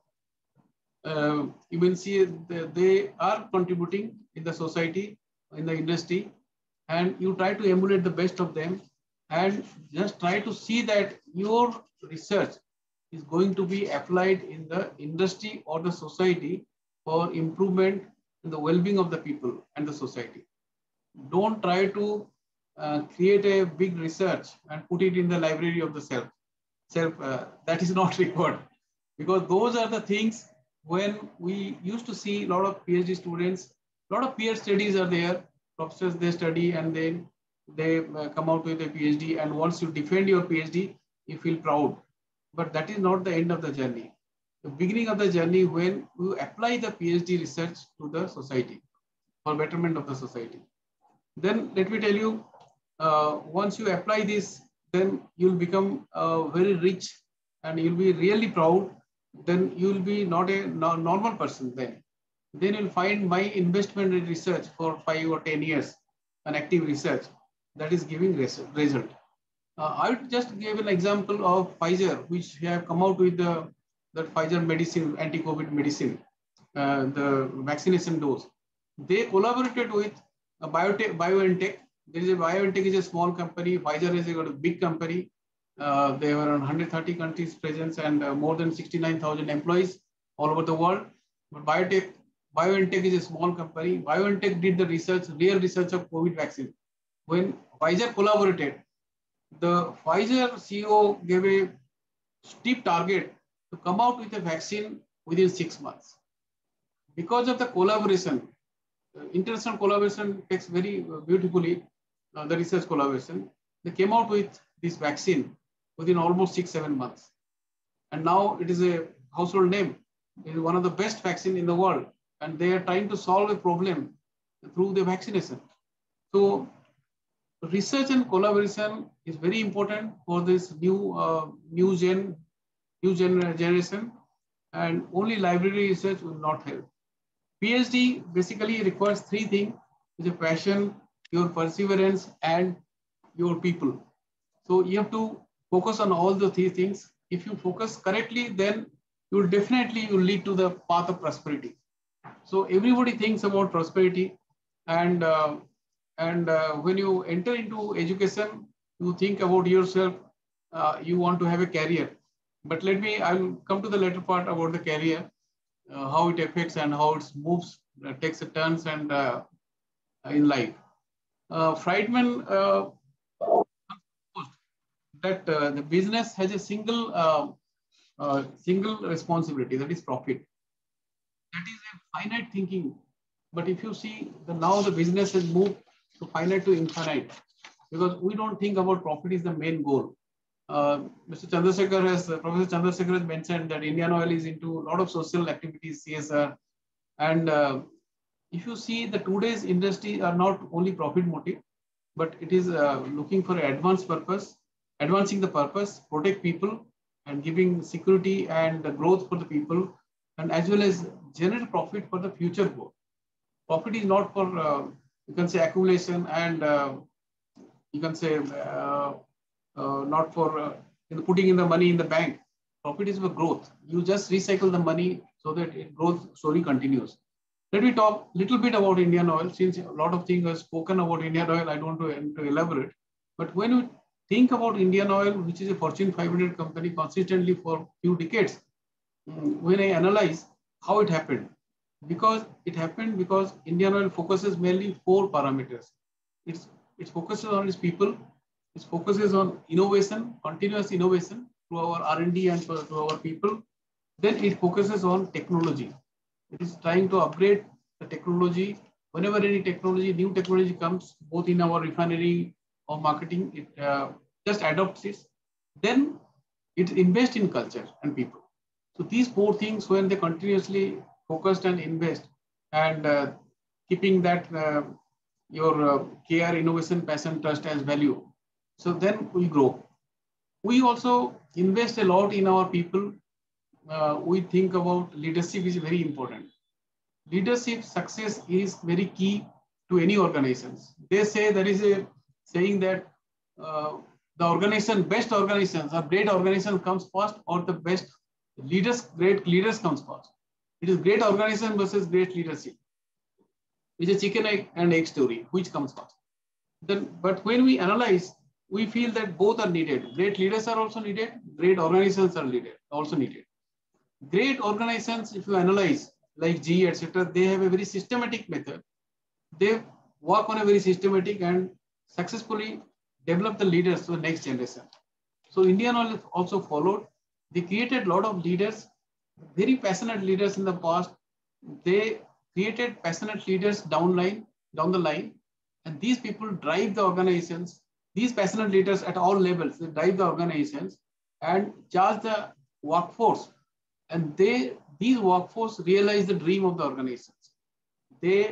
uh, you will see they are contributing in the society, in the industry, and you try to emulate the best of them and just try to see that your research is going to be applied in the industry or the society for improvement in the well-being of the people and the society. Don't try to uh, create a big research and put it in the library of the self. Self uh, that is not required, because those are the things when we used to see a lot of PhD students, a lot of peer studies are there. Professors, they study and then they uh, come out with a PhD, and once you defend your PhD, you feel proud. But that is not the end of the journey. The beginning of the journey when you apply the PhD research to the society for betterment of the society. Then let me tell you, uh, once you apply this, then you'll become uh, very rich and you'll be really proud. Then you'll be not a no normal person then. Then you'll find my investment in research for five or ten years, an active research that is giving result. Uh, I would just give an example of Pfizer, which have come out with the, the Pfizer medicine, anti-COVID medicine, uh, the vaccination dose. They collaborated with a biotech, BioNTech. There is a BioNTech is a small company. Pfizer is a big company. Uh, they were on one hundred thirty countries presence and uh, more than sixty-nine thousand employees all over the world. But biotech, BioNTech is a small company. BioNTech did the research, real research of COVID vaccine. When Pfizer collaborated, the Pfizer C E O gave a steep target to come out with a vaccine within six months. Because of the collaboration, uh, international collaboration takes very beautifully, uh, the research collaboration, they came out with this vaccine within almost six, seven months. And now it is a household name. It is one of the best vaccine in the world. And they are trying to solve a problem through the vaccination. So research and collaboration is very important for this new, uh, new, gen, new gen generation. And only library research will not help. PhD basically requires three things: is a passion, your perseverance, and your people. So you have to focus on all the three things. If you focus correctly, then you will definitely will lead to the path of prosperity. So everybody thinks about prosperity, and uh, and uh, when you enter into education, you think about yourself. Uh, you want to have a career. But let me, I'll come to the later part about the career. Uh, how it affects and how it moves, uh, takes a turns and uh, in life. Uh, Friedman uh, that uh, the business has a single uh, uh, single responsibility, that is profit. That is a finite thinking. But if you see the now the business has moved to finite to infinite, because we don't think about profit is the main goal. Uh, Mister Chandrasekhar has, uh, Professor Chandrasekhar has mentioned that Indian Oil is into a lot of social activities, C S R. And uh, if you see the today's industry are not only profit motive, but it is uh, looking for advanced purpose, advancing the purpose, protect people and giving security and growth for the people, and as well as generate profit for the future growth. Profit is not for, uh, you can say, accumulation and uh, you can say uh, uh, not for uh, putting in the money in the bank. Profit is for growth. You just recycle the money so that it growth story continues. Let me talk a little bit about Indian Oil. Since a lot of things are spoken about Indian Oil, I don't want to, to elaborate. But when you think about Indian Oil, which is a Fortune five hundred company consistently for a few decades, when I analyze how it happened, because it happened because Indian Oil focuses mainly four parameters. It's, it focuses on its people, it focuses on innovation, continuous innovation through our R and D and to our people. Then it focuses on technology. It is trying to upgrade the technology. Whenever any technology, new technology comes, both in our refinery or marketing, it uh, just adopts it. Then it invests in culture and people. So these four things, when they continuously focused and invest and uh, keeping that uh, your uh, care, innovation, passion, trust as value, so then we grow. We also invest a lot in our people. Uh, we think about leadership is very important. Leadership success is very key to any organizations. They say there is a saying that uh, the organization, best organizations or great organization comes first, or the best leaders, great leaders comes first. It is great organization versus great leadership. It's a chicken egg and egg story, which comes first. Then, but when we analyze, we feel that both are needed. Great leaders are also needed. Great organizations are needed, also needed. Great organizations, if you analyze, like G E, et cetera, they have a very systematic method. They work on a very systematic and successfully develop the leaders to the next generation. So Indian Oil also followed. They created a lot of leaders, very passionate leaders in the past. They created passionate leaders downline, down the line, and these people drive the organizations. These passionate leaders at all levels, they drive the organizations and charge the workforce. And they, these workforce realize the dream of the organizations. They,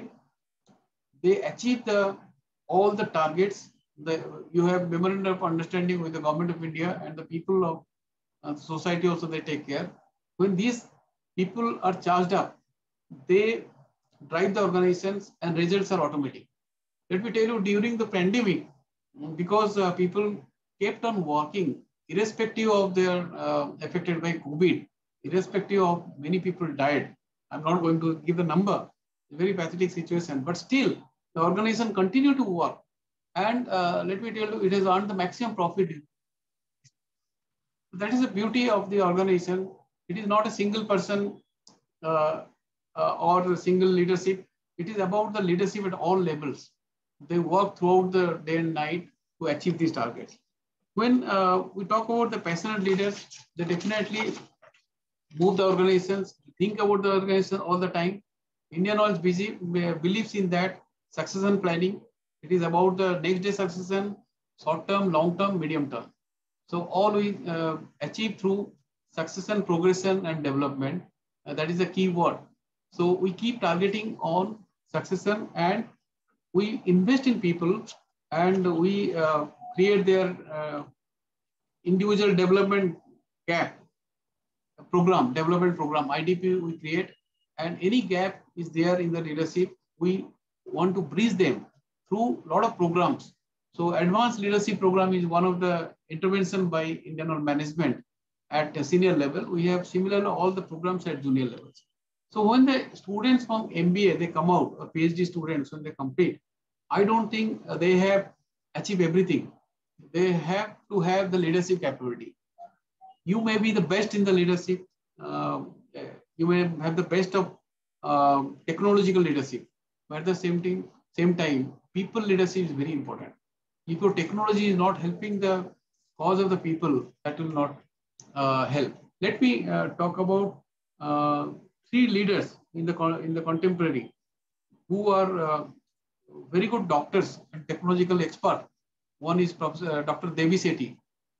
they achieve the, all the targets. The, you have memorandum of understanding with the government of India and the people of uh, society also they take care. When these people are charged up, they drive the organizations and results are automatic. Let me tell you, during the pandemic, because uh, people kept on working, irrespective of their uh, affected by COVID, irrespective of many people died. I'm not going to give the number, it's a very pathetic situation, but still the organization continued to work. And uh, let me tell you, it has earned the maximum profit. That is the beauty of the organization. It is not a single person uh, uh, or a single leadership. It is about the leadership at all levels. They work throughout the day and night to achieve these targets. When uh, we talk about the passionate leaders, they definitely move the organizations, think about the organization all the time. Indian Oil busy, believes in that succession planning. It is about the next day succession, short term, long term, medium term. So all we uh, achieve through succession, progression, and development. Uh, that is the key word. So we keep targeting on succession and we invest in people and we uh, create their uh, individual development gap program, development program, I D P we create, and any gap is there in the leadership, we want to bridge them through a lot of programs. So advanced leadership program is one of the intervention by Indian Oil management at a senior level. We have similarly all the programs at junior levels. So when the students from M B A, they come out, or PhD students, when they complete, I don't think they have achieved everything. They have to have the leadership capability. You may be the best in the leadership. Uh, you may have the best of uh, technological leadership, but at the same time, same time, people leadership is very important. If your technology is not helping the cause of the people, that will not uh, help. Let me uh, talk about uh, three leaders in the in the contemporary who are uh, very good doctors and technological expert. One is Professor uh, Doctor Devi Sethi.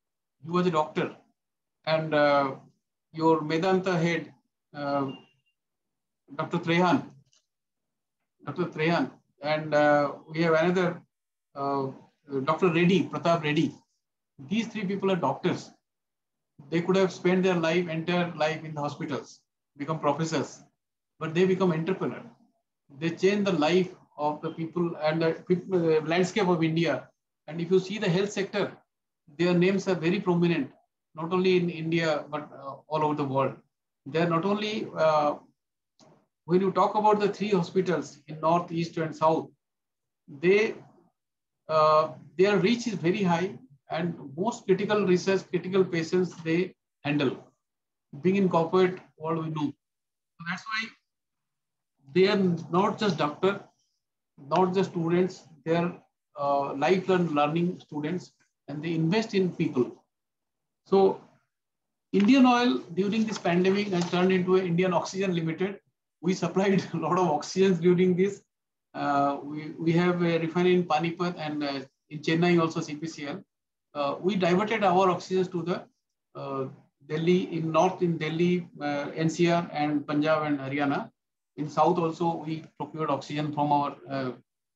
he was a doctor, and uh, your Medanta head, uh, Doctor Trehan, Doctor Trehan, and uh, we have another uh, Doctor Reddy, Pratap Reddy. These three people are doctors. They could have spent their life, entire life in the hospitals, become professors, but they become entrepreneurs. They change the life of the people and the people, uh, landscape of India. And if you see the health sector, their names are very prominent, not only in India, but uh, all over the world. They are not only, uh, when you talk about the three hospitals in North, East, and South, they, uh, their reach is very high, and most critical research, critical patients they handle. Being in corporate world, we know. So that's why they are not just doctor, not just students, they are uh, lifelong learning students, and they invest in people. So Indian Oil during this pandemic has turned into Indian Oxygen Limited. We supplied a lot of oxygen during this. Uh, we, we have a refinery in Panipat and uh, in Chennai also C P C L. Uh, we diverted our oxygen to the uh, Delhi, in North in Delhi, uh, N C R and Punjab and Haryana. In South also, we procured oxygen from our uh,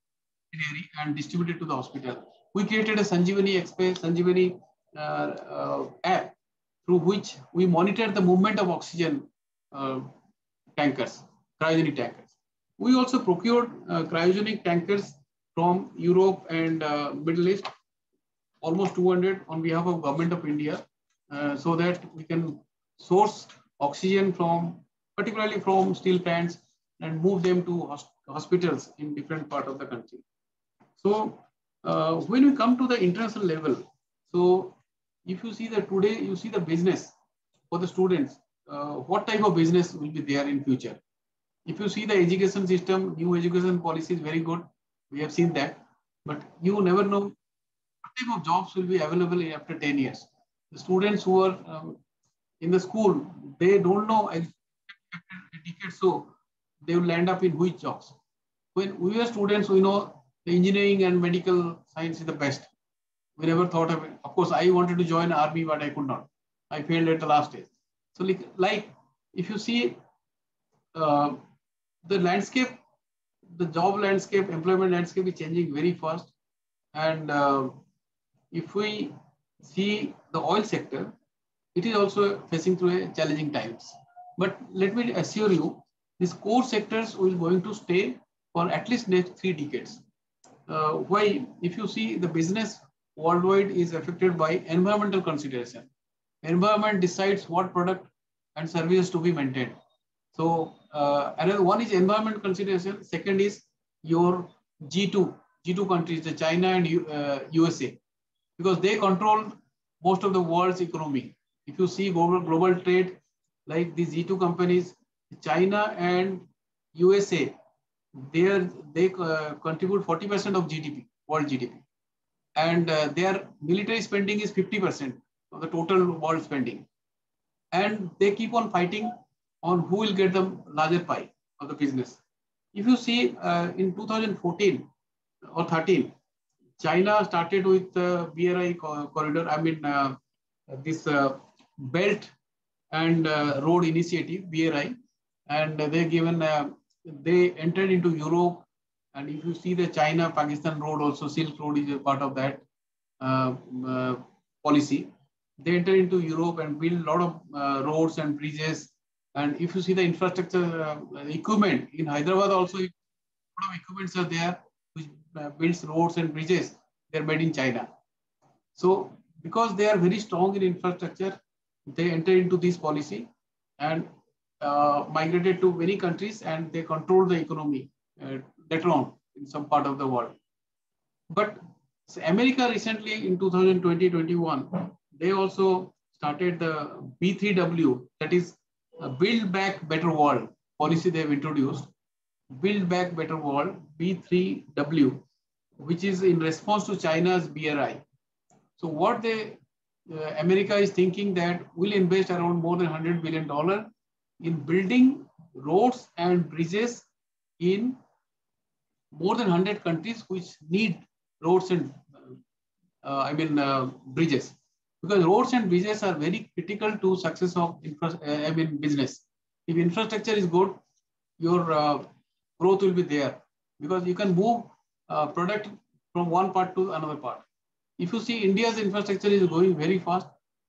and distributed to the hospital. We created a Sanjeevani Express, Sanjeevani uh, uh, app through which we monitor the movement of oxygen uh, tankers, cryogenic tankers. We also procured uh, cryogenic tankers from Europe and uh, Middle East, almost two hundred on behalf of Government of India, uh, so that we can source oxygen from, particularly from steel plants, and move them to hosp hospitals in different parts of the country. So uh, when we come to the international level, so if you see that today, you see the business for the students, uh, what type of business will be there in future? If you see the education system, new education policy is very good. We have seen that, but you never know what type of jobs will be available after ten years. The students who are um, in the school, they don't know after a decade so they will land up in which jobs. When we were students, we know the engineering and medical science is the best. We never thought of it. Of course, I wanted to join army, but I could not. I failed at the last stage. So like, like if you see uh, the landscape, the job landscape, employment landscape is changing very fast. And uh, if we see the oil sector, it is also facing through a challenging times. But let me assure you, these core sectors will going to stay for at least next three decades. Uh, why? If you see the business worldwide is affected by environmental consideration. Environment decides what product and services to be maintained. So uh, another one is environment consideration. Second is your G two, G two countries, the China and U, uh, U S A, because they control most of the world's economy. If you see global, global trade, like these G two companies, China and U S A, they, are, they uh, contribute forty percent of G D P, world G D P. And uh, their military spending is fifty percent of the total world spending. And they keep on fighting on who will get the larger pie of the business. If you see uh, in two thousand fourteen or thirteen, China started with the B R I corridor, I mean, uh, this uh, Belt and uh, Road Initiative, B R I, and they given, uh, they entered into Europe. And if you see the China-Pakistan road also, Silk Road is a part of that uh, uh, policy. They entered into Europe and built a lot of uh, roads and bridges. And if you see the infrastructure uh, equipment in Hyderabad also, a lot of equipments are there which uh, builds roads and bridges. They're made in China. So because they are very strong in infrastructure, they entered into this policy and uh, migrated to many countries, and they control the economy uh, later on in some part of the world. But so America recently in two thousand twenty to twenty-one, they also started the B three W, that is a Build Back Better World policy they have introduced. Build Back Better World, B three W, which is in response to China's B R I. So what they, uh, America is thinking that will invest around more than one hundred billion dollars in building roads and bridges in more than one hundred countries which need roads and, uh, I mean, uh, bridges. because roads and bridges are very critical to success of infra uh, I mean business. If infrastructure is good, your uh, growth will be there, because you can move uh, product from one part to another part. If you see, India's infrastructure is going very fast.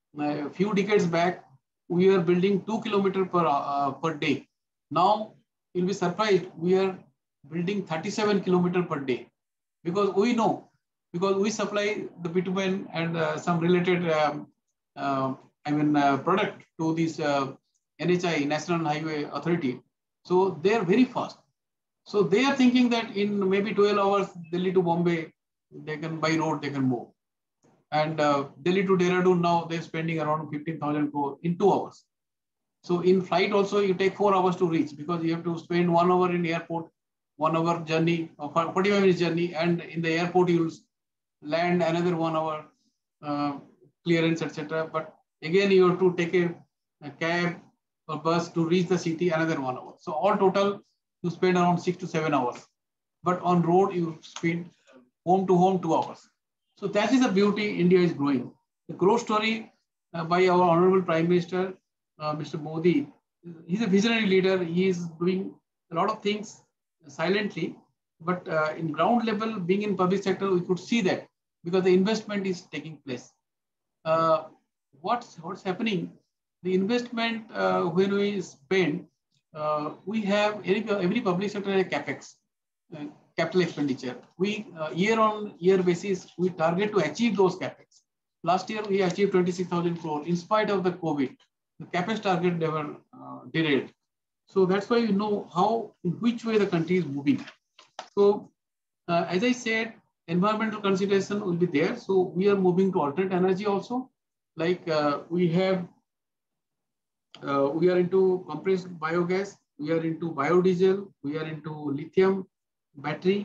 A few decades back, we are building two kilometers per uh, per day. Now you'll be surprised, we are building thirty-seven kilometers per day, because we know, because we supply the bitumen and uh, some related um, uh, I mean uh, product to this uh, N H I, National Highway Authority. So they are very fast. So they are thinking that in maybe twelve hours, Delhi to Bombay, they can by road, they can move. And uh, Delhi to Dehradun, now they're spending around fifteen thousand crore in two hours. So in flight also, you take four hours to reach, because you have to spend one hour in airport, one hour journey, or forty-five minutes journey, and in the airport you'll land another one hour uh, clearance, et cetera. But again, you have to take a, a cab or bus to reach the city, another one hour. So all total, you spend around six to seven hours. But on road, you spend home to home two hours. So that is the beauty India is growing. The growth story uh, by our Honorable Prime Minister, uh, Mister Modi, he's a visionary leader. He is doing a lot of things silently, but uh, in ground level, being in public sector, we could see that, because the investment is taking place. Uh, what's, what's happening? The investment, uh, when we spend, uh, we have every, every public sector has a capex. Uh, capital expenditure. We uh, year on year basis, we target to achieve those capex. Last year, we achieved twenty-six thousand crore in spite of the COVID. The capex target never uh, derailed. So that's why you know how, in which way the country is moving. So uh, as I said, environmental consideration will be there. So we are moving to alternate energy also. Like uh, we have, uh, we are into compressed biogas, we are into biodiesel, we are into lithium battery,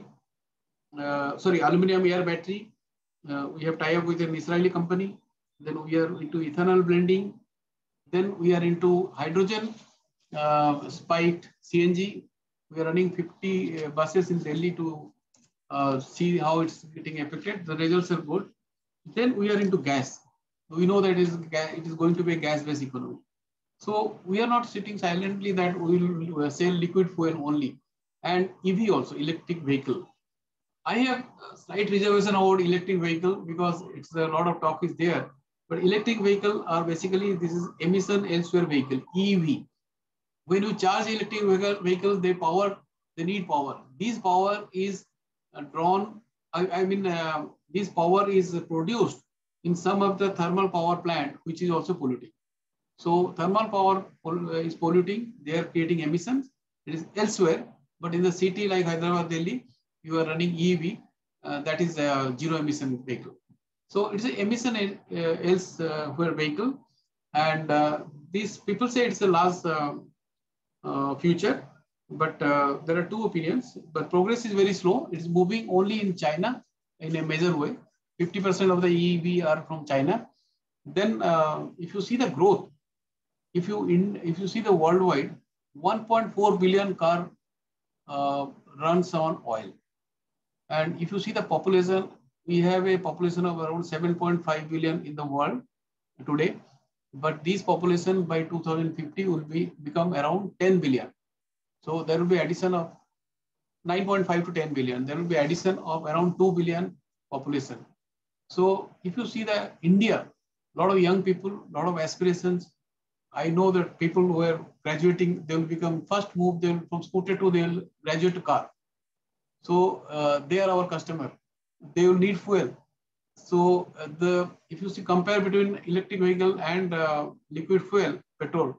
uh, sorry, aluminum air battery. Uh, we have tie-up with an Israeli company. Then we are into ethanol blending. Then we are into hydrogen uh, spiked C N G. We are running fifty uh, buses in Delhi to uh, see how it's getting affected. The results are good. Then we are into gas. We know that it is, it is going to be a gas-based economy. So we are not sitting silently that we will sell liquid fuel only. And E V also, electric vehicle. I have a slight reservation about electric vehicle, because it's a lot of talk is there. But electric vehicle are basically, this is emission elsewhere vehicle, E V. When you charge electric vehicle, vehicle they power, they need power. This power is uh, drawn, I, I mean, uh, this power is produced in some of the thermal power plant, which is also polluting. So thermal power is polluting, they are creating emissions. It is elsewhere. But in the city like Hyderabad, Delhi, you are running E V, uh, that is a zero emission vehicle. So it's an emission uh, else uh, vehicle. And uh, these people say it's a last uh, uh, future, but uh, there are two opinions. But progress is very slow. It's moving only in China in a major way. fifty percent of the E V are from China. Then uh, if you see the growth, if you, in, if you see the worldwide, one point four billion car Uh, runs on oil. And if you see the population, we have a population of around seven point five billion in the world today. But this population by two thousand fifty will be become around ten billion. So there will be addition of nine point five to ten billion. There will be addition of around two billion population. So if you see that India, a lot of young people, a lot of aspirations. I know that people who are graduating, they will become first move, they will from scooter to they will graduate to car. So uh, they are our customer. They will need fuel. So uh, the if you see compare between electric vehicle and uh, liquid fuel, petrol,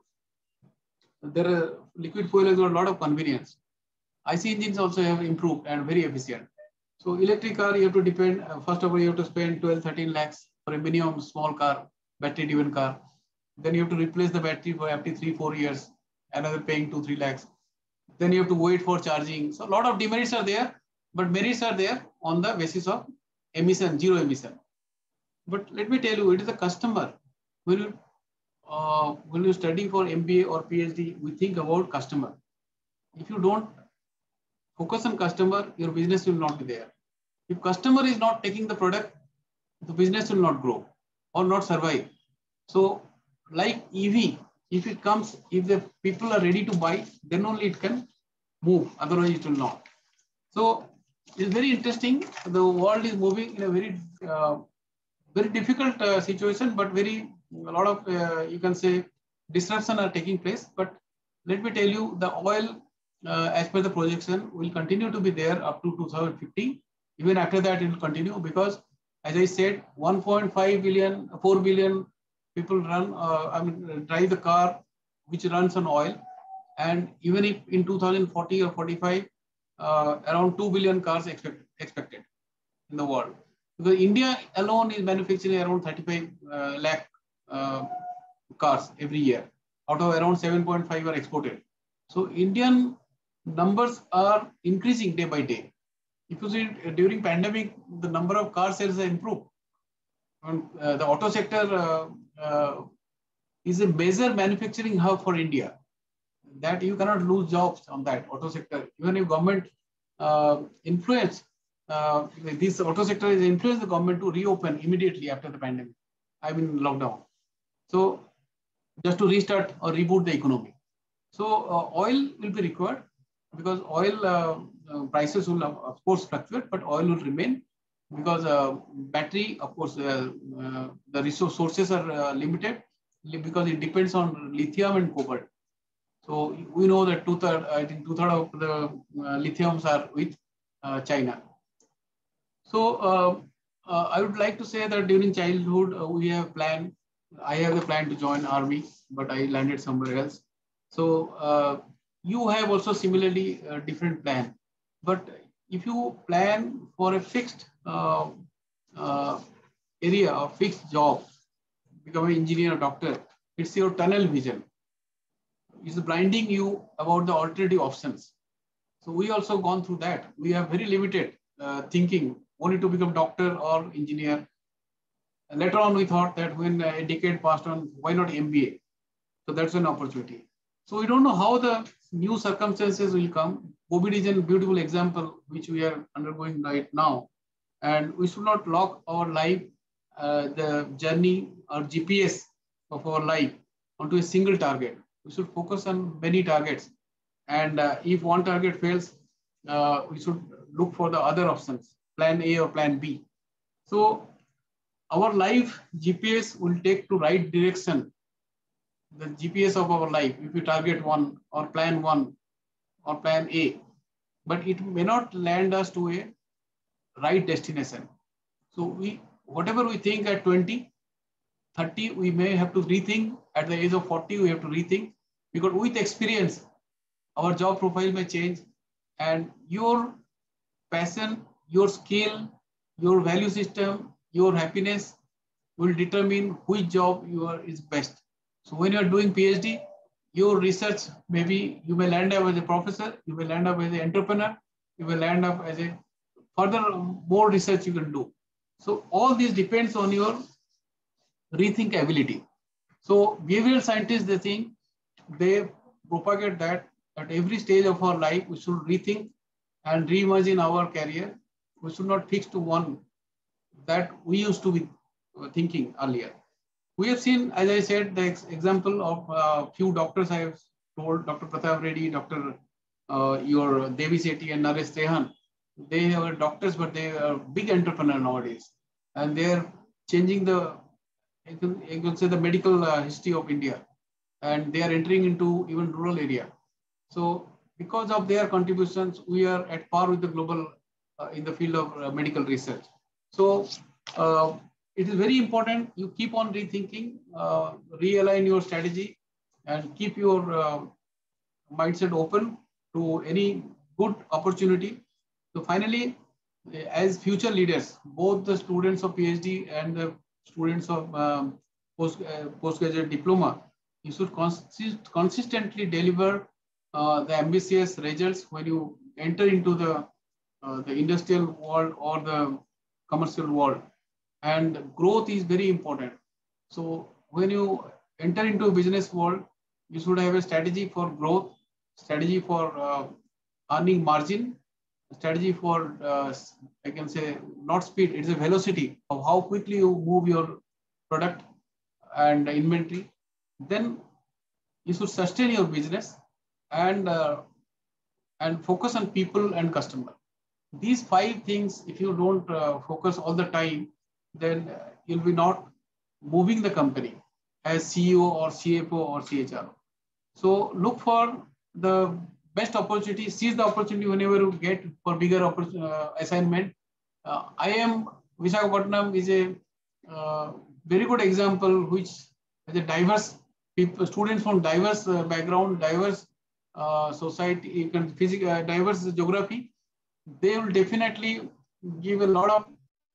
there are liquid fuel has got a lot of convenience. I C engines also have improved and very efficient. So electric car, you have to depend, uh, first of all, you have to spend twelve, thirteen lakhs for a minimum small car, battery driven car. Then you have to replace the battery for after three, four years, another paying two, three lakhs. Then you have to wait for charging. So a lot of demerits are there, but merits are there on the basis of emission, zero emission. But let me tell you, it is the customer. When you, uh, when you study for M B A or P H D, we think about customer. If you don't focus on customer, your business will not be there. If customer is not taking the product, the business will not grow. or not survive. So like E V, if it comes, if the people are ready to buy, then only it can move, otherwise it will not. So it's very interesting. The world is moving in a very, uh, very difficult uh, situation, but very, a lot of, uh, you can say, disruption are taking place. But let me tell you, the oil, uh, as per the projection, will continue to be there up to two thousand fifty. Even after that, it will continue because, as I said, one point five billion, four billion people run, uh, I mean, drive the car which runs on oil. And even if in two thousand forty or forty-five, uh, around two billion cars expect, expected in the world. Because India alone is manufacturing around thirty-five uh, lakh uh, cars every year, out of around seven point five are exported. So Indian numbers are increasing day by day. If you see during pandemic, the number of car sales have improved. And, uh, the auto sector uh, uh, is a major manufacturing hub for India. That you cannot lose jobs on that auto sector. Even if government uh, influence, uh, this auto sector is influence the government to reopen immediately after the pandemic, I mean lockdown. So just to restart or reboot the economy. So uh, oil will be required because oil uh, uh, prices will of course fluctuate, but oil will remain because uh, battery, of course, uh, uh, the resource sources are uh, limited because it depends on lithium and cobalt. So we know that two third, I think two third of the uh, lithiums are with uh, China. So uh, uh, I would like to say that during childhood uh, we have planned. I have a plan to join army, but I landed somewhere else. So uh, you have also similarly a different plan. But if you plan for a fixed uh, uh, area or fixed job, become an engineer or doctor, it's your tunnel vision. It's blinding you about the alternative options. So we also gone through that. We have very limited uh, thinking, only to become doctor or engineer. And later on, we thought that when a decade passed on, why not M B A? So that's an opportunity. So we don't know how the new circumstances will come. COVID is a beautiful example, which we are undergoing right now. And we should not lock our life, uh, the journey or G P S of our life onto a single target. We should focus on many targets. And uh, if one target fails, uh, we should look for the other options, plan A or plan B. So our life G P S will take to right direction, the G P S of our life, if we target one or plan one or plan A, but it may not land us to a right destination. So we, whatever we think at twenty, thirty, we may have to rethink. At the age of forty, we have to rethink, because with experience, our job profile may change, and your passion, your skill, your value system, your happiness will determine which job you are is best. So when you are doing PhD, your research, maybe you may land up as a professor, you may land up as an entrepreneur, you will land up as a further more research you can do. So all this depends on your rethink ability. So behavioral scientists, they think, they propagate that at every stage of our life, we should rethink and reimagine our career. We should not fix to one that we used to be thinking earlier. We have seen, as I said, the ex example of a uh, few doctors I have told, Doctor Pratap Reddy, Doctor Uh, your Devi Sethi and Naresh Trehan. They are doctors, but they are big entrepreneurs nowadays. And they are changing the, you can, you can say the medical uh, history of India. And they are entering into even rural area. So because of their contributions, we are at par with the global uh, in the field of uh, medical research. So uh, it is very important you keep on rethinking, uh, realign your strategy, and keep your uh, mindset open to any good opportunity. So finally, as future leaders, both the students of PhD and the students of um, post, uh, postgraduate diploma, you should consist, consistently deliver uh, the ambitious results when you enter into the, uh, the industrial world or the commercial world. And growth is very important. So when you enter into a business world, you should have a strategy for growth, strategy for uh, earning margin, strategy for, uh, I can say, not speed, it's a velocity of how quickly you move your product and inventory. Then you should sustain your business and, uh, and focus on people and customer. These five things, if you don't uh, focus all the time, then uh, you'll be not moving the company as C E O or C F O or C H R O. So look for the best opportunity, seize the opportunity whenever you get for bigger uh, assignment. Uh, I am Visakhapatnam is a uh, very good example, which has a diverse people, students from diverse uh, background, diverse uh, society, physical, uh, diverse geography. They will definitely give a lot of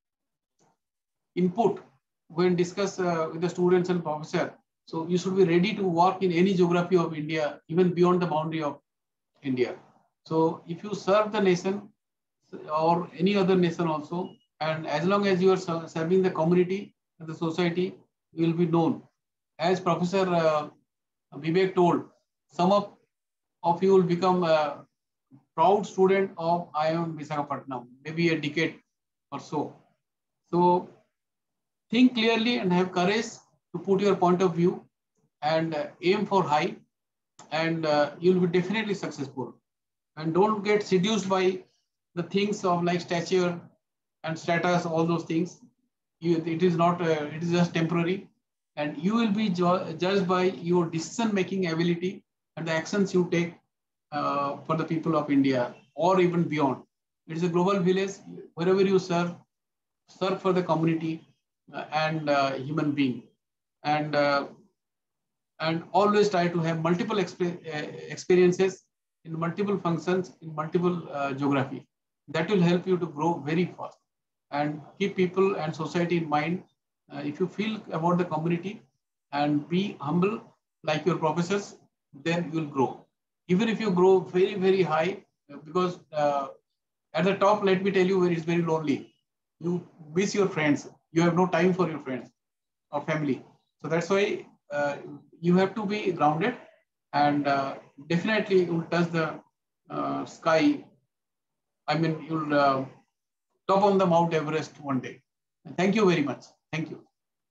input when discuss uh, with the students and professor. So you should be ready to work in any geography of India, even beyond the boundary of India. So if you serve the nation or any other nation also, and as long as you are serving the community and the society, you will be known. As Professor uh, Vivek told, some of, of you will become a proud student of I I M Visakhapatnam, maybe a decade or so. So think clearly and have courage to put your point of view and uh, aim for high, and uh, you'll be definitely successful. And don't get seduced by the things of like stature and status, all those things. You, it is not, uh, it is just temporary. And you will be ju judged by your decision-making ability and the actions you take uh, for the people of India or even beyond. It is a global village. Wherever you serve, serve for the community uh, and uh, human being. And, uh, and always try to have multiple exp experiences in multiple functions, in multiple uh, geography. That will help you to grow very fast. And keep people and society in mind. Uh, if you feel about the community and be humble like your professors, then you will grow. Even if you grow very, very high, because uh, at the top, let me tell you, where it's very lonely. You miss your friends. You have no time for your friends or family. So that's why uh, you have to be grounded, and uh, definitely you will touch the uh, sky. I mean, you'll uh, top on the Mount Everest one day. Thank you very much. Thank you.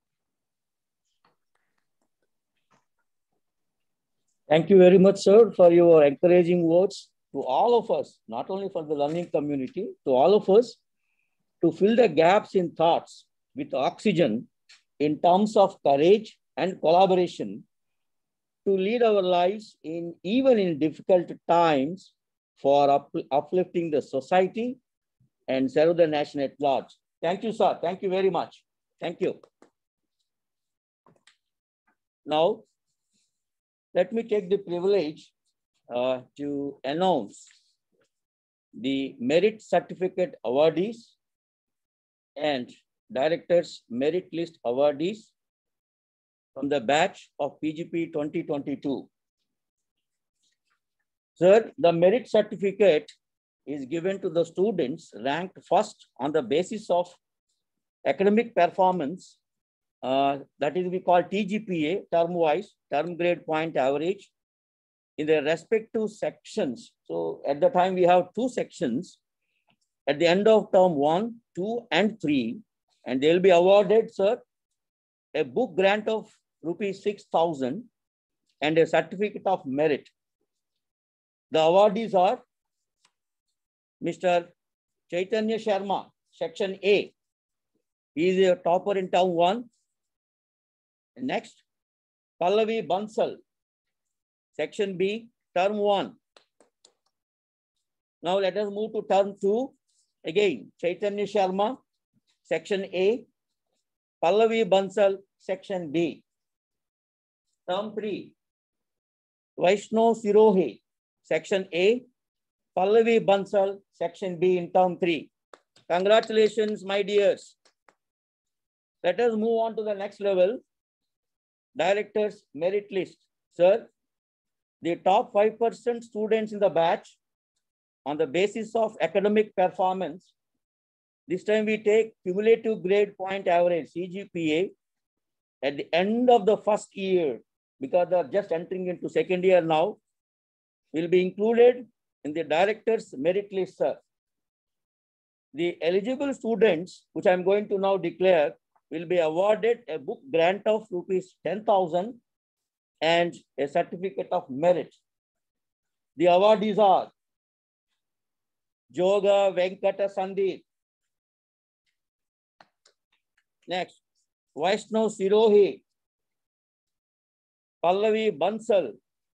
Thank you very much, sir, for your encouraging words to all of us, not only for the learning community, to all of us, to fill the gaps in thoughts with oxygen in terms of courage and collaboration to lead our lives in even in difficult times for up, uplifting the society and serve the nation at large. Thank you, sir. Thank you very much. Thank you. Now, let me take the privilege uh, to announce the Merit Certificate awardees and Directors Merit List awardees from the batch of P G P twenty twenty-two. Sir, the Merit Certificate is given to the students ranked first on the basis of academic performance, uh, that is we call T G P A, term-wise, term grade point average, in their respective sections. So at the time we have two sections. At the end of term one, two, and three, and they'll be awarded, sir, a book grant of rupees six thousand and a certificate of merit. The awardees are Mister Chaitanya Sharma, section A. He is a topper in term one. Next, Pallavi Bansal, section B, term one. Now let us move to term two. Again, Chaitanya Sharma, section A, Pallavi Bansal, section B. Term three, Vaishno Sirohe, section A, Pallavi Bansal, section B in term three. Congratulations, my dears. Let us move on to the next level. Directors Merit List. Sir, the top five percent students in the batch on the basis of academic performance. This time we take cumulative grade point average, C G P A, at the end of the first year, because they are just entering into second year now, will be included in the director's merit list, sir. The eligible students, which I'm going to now declare, will be awarded a book grant of rupees ten thousand and a certificate of merit. The awardees are Joga Venkata Sandeep. Next, Vaishnav Sirohi, Pallavi Bansal,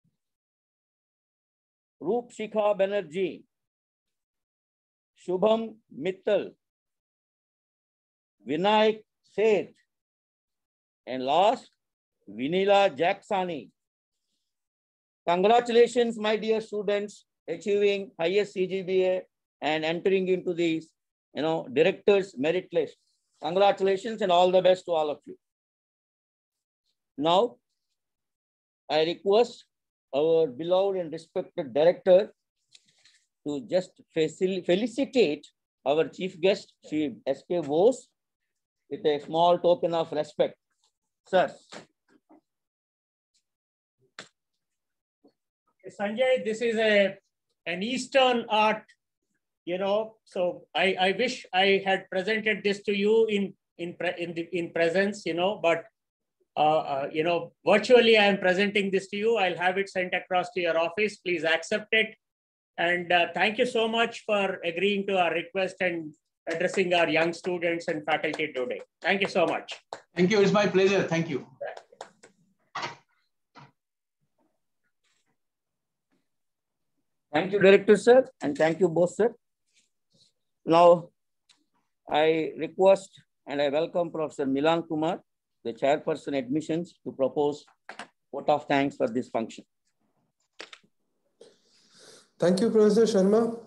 Roop Shikha Banerjee, Shubham Mittal, Vinayak Seth, and last, Vinila Jacksani. Congratulations, my dear students, achieving highest C G B A and entering into these, you know, directors merit list. Congratulations and all the best to all of you. Now, I request our beloved and respected director to just felicitate our chief guest, Shri S K Bose, with a small token of respect. Sir. Sanjay, this is a an Eastern art, you know, so I, I wish I had presented this to you in in pre, in the in presence, you know, but uh, uh, you know, virtually I am presenting this to you. I'll have it sent across to your office. Please accept it. And uh, thank you so much for agreeing to our request and addressing our young students and faculty today. Thank you so much. Thank you. It's my pleasure. Thank you. Thank you, Director Sir, and thank you both, sir. Now, I request and I welcome Professor Milan Kumar, the Chairperson Admissions, to propose vote of thanks for this function. Thank you, Professor Sharma.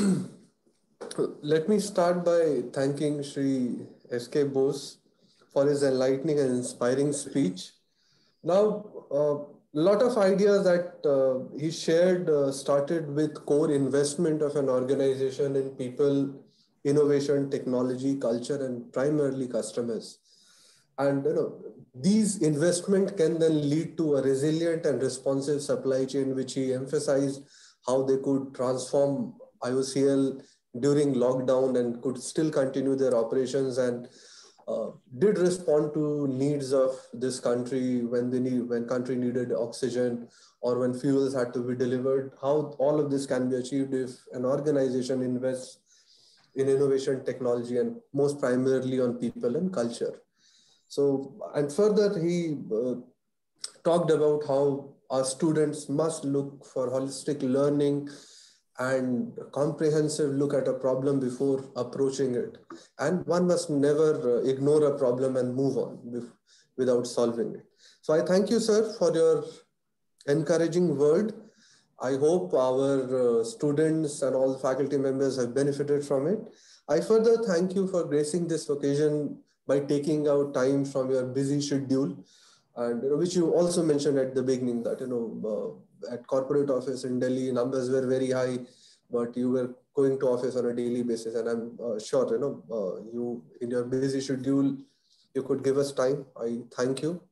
Let me start by thanking Shri S K Bose for his enlightening and inspiring speech. Now, a uh, lot of ideas that uh, he shared uh, started with core investment of an organization in people, innovation, technology, culture, and primarily customers. And you know, these investment can then lead to a resilient and responsive supply chain, which he emphasized how they could transform I O C L during lockdown and could still continue their operations and uh, did respond to needs of this country when they need, when country needed oxygen or when fuels had to be delivered. How all of this can be achieved if an organization invests in innovation, technology, and most primarily on people and culture. So, and further, he uh, talked about how our students must look for holistic learning and comprehensive look at a problem before approaching it. And one must never uh, ignore a problem and move on without solving it. So I thank you, sir, for your encouraging word. I hope our uh, students and all faculty members have benefited from it. I further thank you for gracing this occasion by taking out time from your busy schedule, and you know, which you also mentioned at the beginning that, you know, uh, at corporate office in Delhi, numbers were very high, but you were going to office on a daily basis. And I'm uh, sure, you know, uh, you in your busy schedule, you could give us time. I thank you.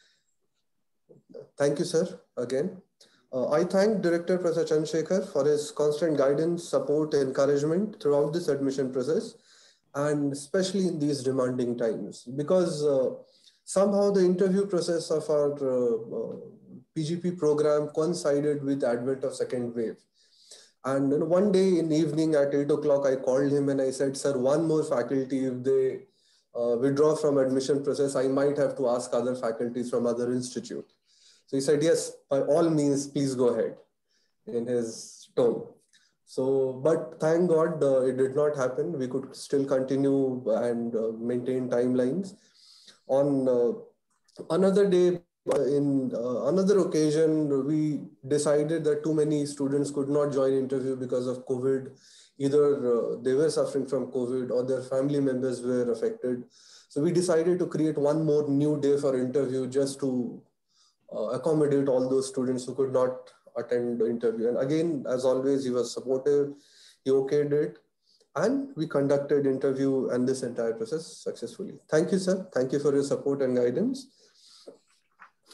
Thank you, sir, again. Uh, I thank Director Professor Chandrasekhar for his constant guidance, support, encouragement throughout this admission process, and especially in these demanding times, because uh, somehow the interview process of our uh, uh, P G P program coincided with the advent of second wave. And you know, one day in the evening at eight o'clock, I called him and I said, sir, one more faculty, if they uh, withdraw from admission process, I might have to ask other faculties from other institute. So he said, yes, by all means, please go ahead, in his tone. So, but thank God uh, it did not happen. We could still continue and uh, maintain timelines. On uh, another day, uh, in uh, another occasion, we decided that too many students could not join interview because of COVID. Either uh, they were suffering from COVID or their family members were affected. So we decided to create one more new day for interview just to uh, accommodate all those students who could not attend the interview. And again, as always, he was supportive, he okayed it, and we conducted interview and this entire process successfully. Thank you, sir. Thank you for your support and guidance.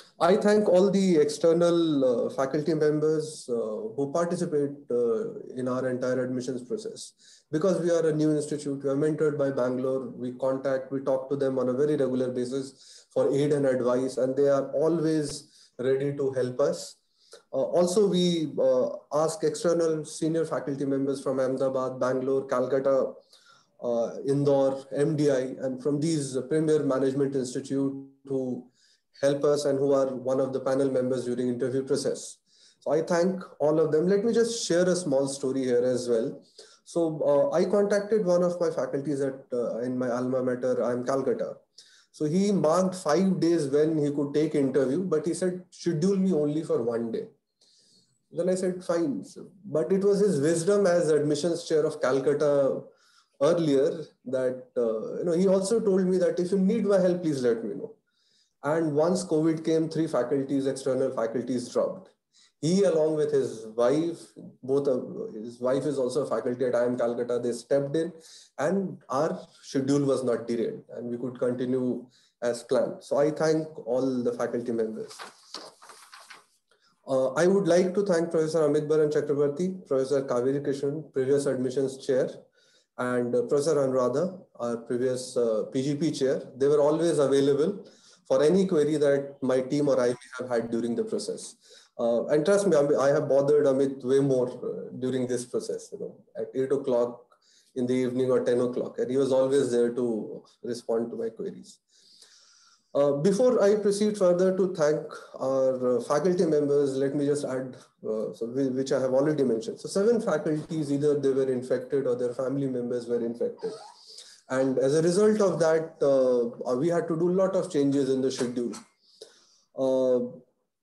I thank all the external uh, faculty members uh, who participate uh, in our entire admissions process. Because we are a new institute, we are mentored by Bangalore, we contact, we talk to them on a very regular basis for aid and advice, and they are always ready to help us. Uh, also, we uh, ask external senior faculty members from Ahmedabad, Bangalore, Calcutta, uh, Indore, M D I, and from these premier management institute who help us and who are one of the panel members during interview process. So I thank all of them. Let me just share a small story here as well. So uh, I contacted one of my faculties at uh, in my alma mater, I'm Calcutta. So he marked five days when he could take interview, but he said, schedule me only for one day. Then I said, fine. So, but it was his wisdom as admissions chair of Calcutta earlier that, uh, you know, he also told me that if you need my help, please let me know. And once COVID came, three faculties, external faculties dropped. He, along with his wife, both of, his wife is also a faculty at I I M Calcutta, they stepped in and our schedule was not derailed and we could continue as planned. So I thank all the faculty members. Uh, I would like to thank Professor Amit Baran Chakrabarty, Professor Kaveri Krishnan, previous admissions chair, and uh, Professor Anuradha, our previous uh, P G P chair. They were always available for any query that my team or I may have had during the process. Uh, and trust me, I have bothered Amit way more uh, during this process, you know, at eight o'clock in the evening or ten o'clock, and he was always there to respond to my queries. Uh, before I proceed further to thank our uh, faculty members, let me just add, uh, so which I have already mentioned. So seven faculties, either they were infected or their family members were infected. And as a result of that, uh, we had to do a lot of changes in the schedule. Uh,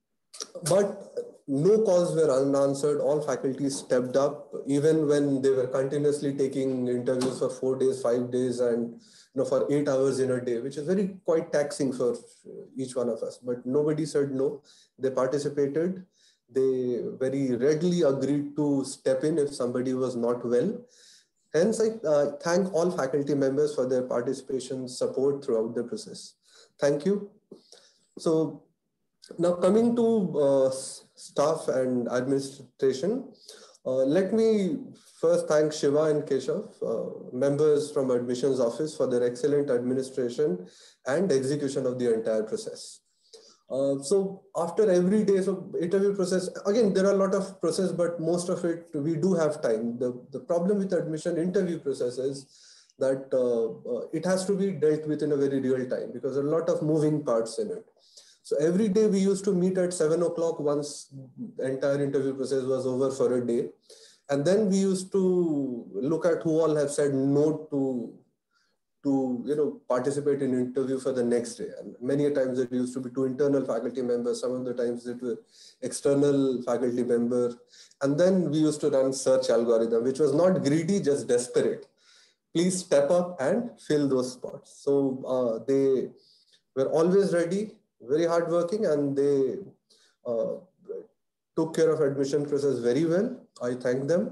but no calls were unanswered. All faculties stepped up, even when they were continuously taking interviews for four days, five days, and you know, for eight hours in a day, which is very quite taxing for each one of us. But nobody said no. They participated. They very readily agreed to step in if somebody was not well. Hence, I uh, thank all faculty members for their participation, support throughout the process. Thank you. So now coming to uh, staff and administration, uh, let me first thank Shiva and Keshav, uh, members from admissions office, for their excellent administration and execution of the entire process. Uh, so after every day, so interview process, again, there are a lot of process, but most of it, we do have time. The, the problem with admission interview process is that uh, uh, it has to be dealt with in a very real time because there are a lot of moving parts in it. So every day we used to meet at seven o'clock once the entire interview process was over for a day. And then we used to look at who all have said no to to you know participate in interview for the next day, and many a times it used to be two internal faculty members, some of the times it was external faculty member, and then we used to run search algorithm, which was not greedy, just desperate. Please step up and fill those spots. So uh, they were always ready, very hardworking, and they uh, took care of admission process very well. I thank them.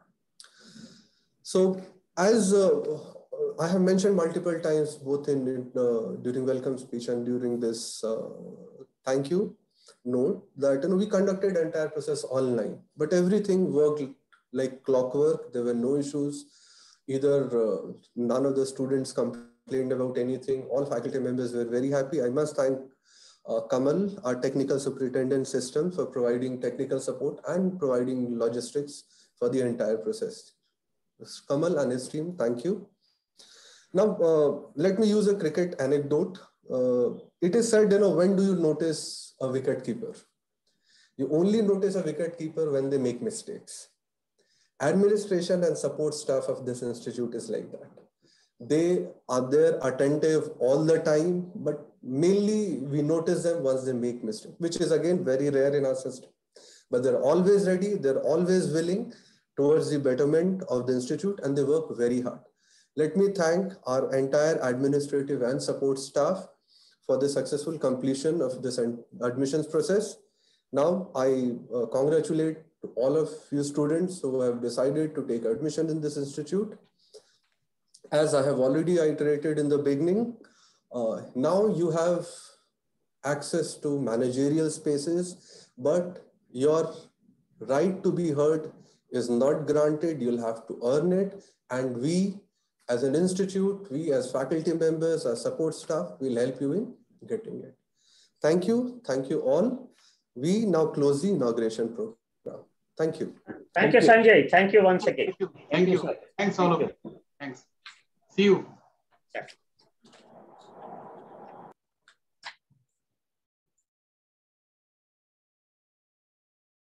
So as uh, I have mentioned multiple times, both in uh, during welcome speech and during this uh, thank you note, that you know we conducted the entire process online, but everything worked like clockwork. There were no issues. Either uh, none of the students complained about anything. All faculty members were very happy. I must thank uh, Kamal, our technical superintendent system, for providing technical support and providing logistics for the entire process. Kamal and his team, thank you. Now, uh, let me use a cricket anecdote. Uh, it is said, you know, when do you notice a wicket keeper? You only notice a wicket keeper when they make mistakes. Administration and support staff of this institute is like that. They are there attentive all the time, but mainly we notice them once they make mistakes, which is again very rare in our system. But they're always ready, they're always willing towards the betterment of the institute, and they work very hard. Let me thank our entire administrative and support staff for the successful completion of this admissions process. Now, I uh, congratulate all of you students who have decided to take admission in this institute. As I have already iterated in the beginning, uh, now you have access to managerial spaces, but your right to be heard is not granted. You'll have to earn it. And we, as an institute, we as faculty members, as support staff, will help you in getting it. Thank you. Thank you all. We now close the inauguration program. Thank you. Thank, Thank you, Sanjay. Thank you once again. Thank you. Thank you. Thanks all of you. Thanks. See you. Yeah.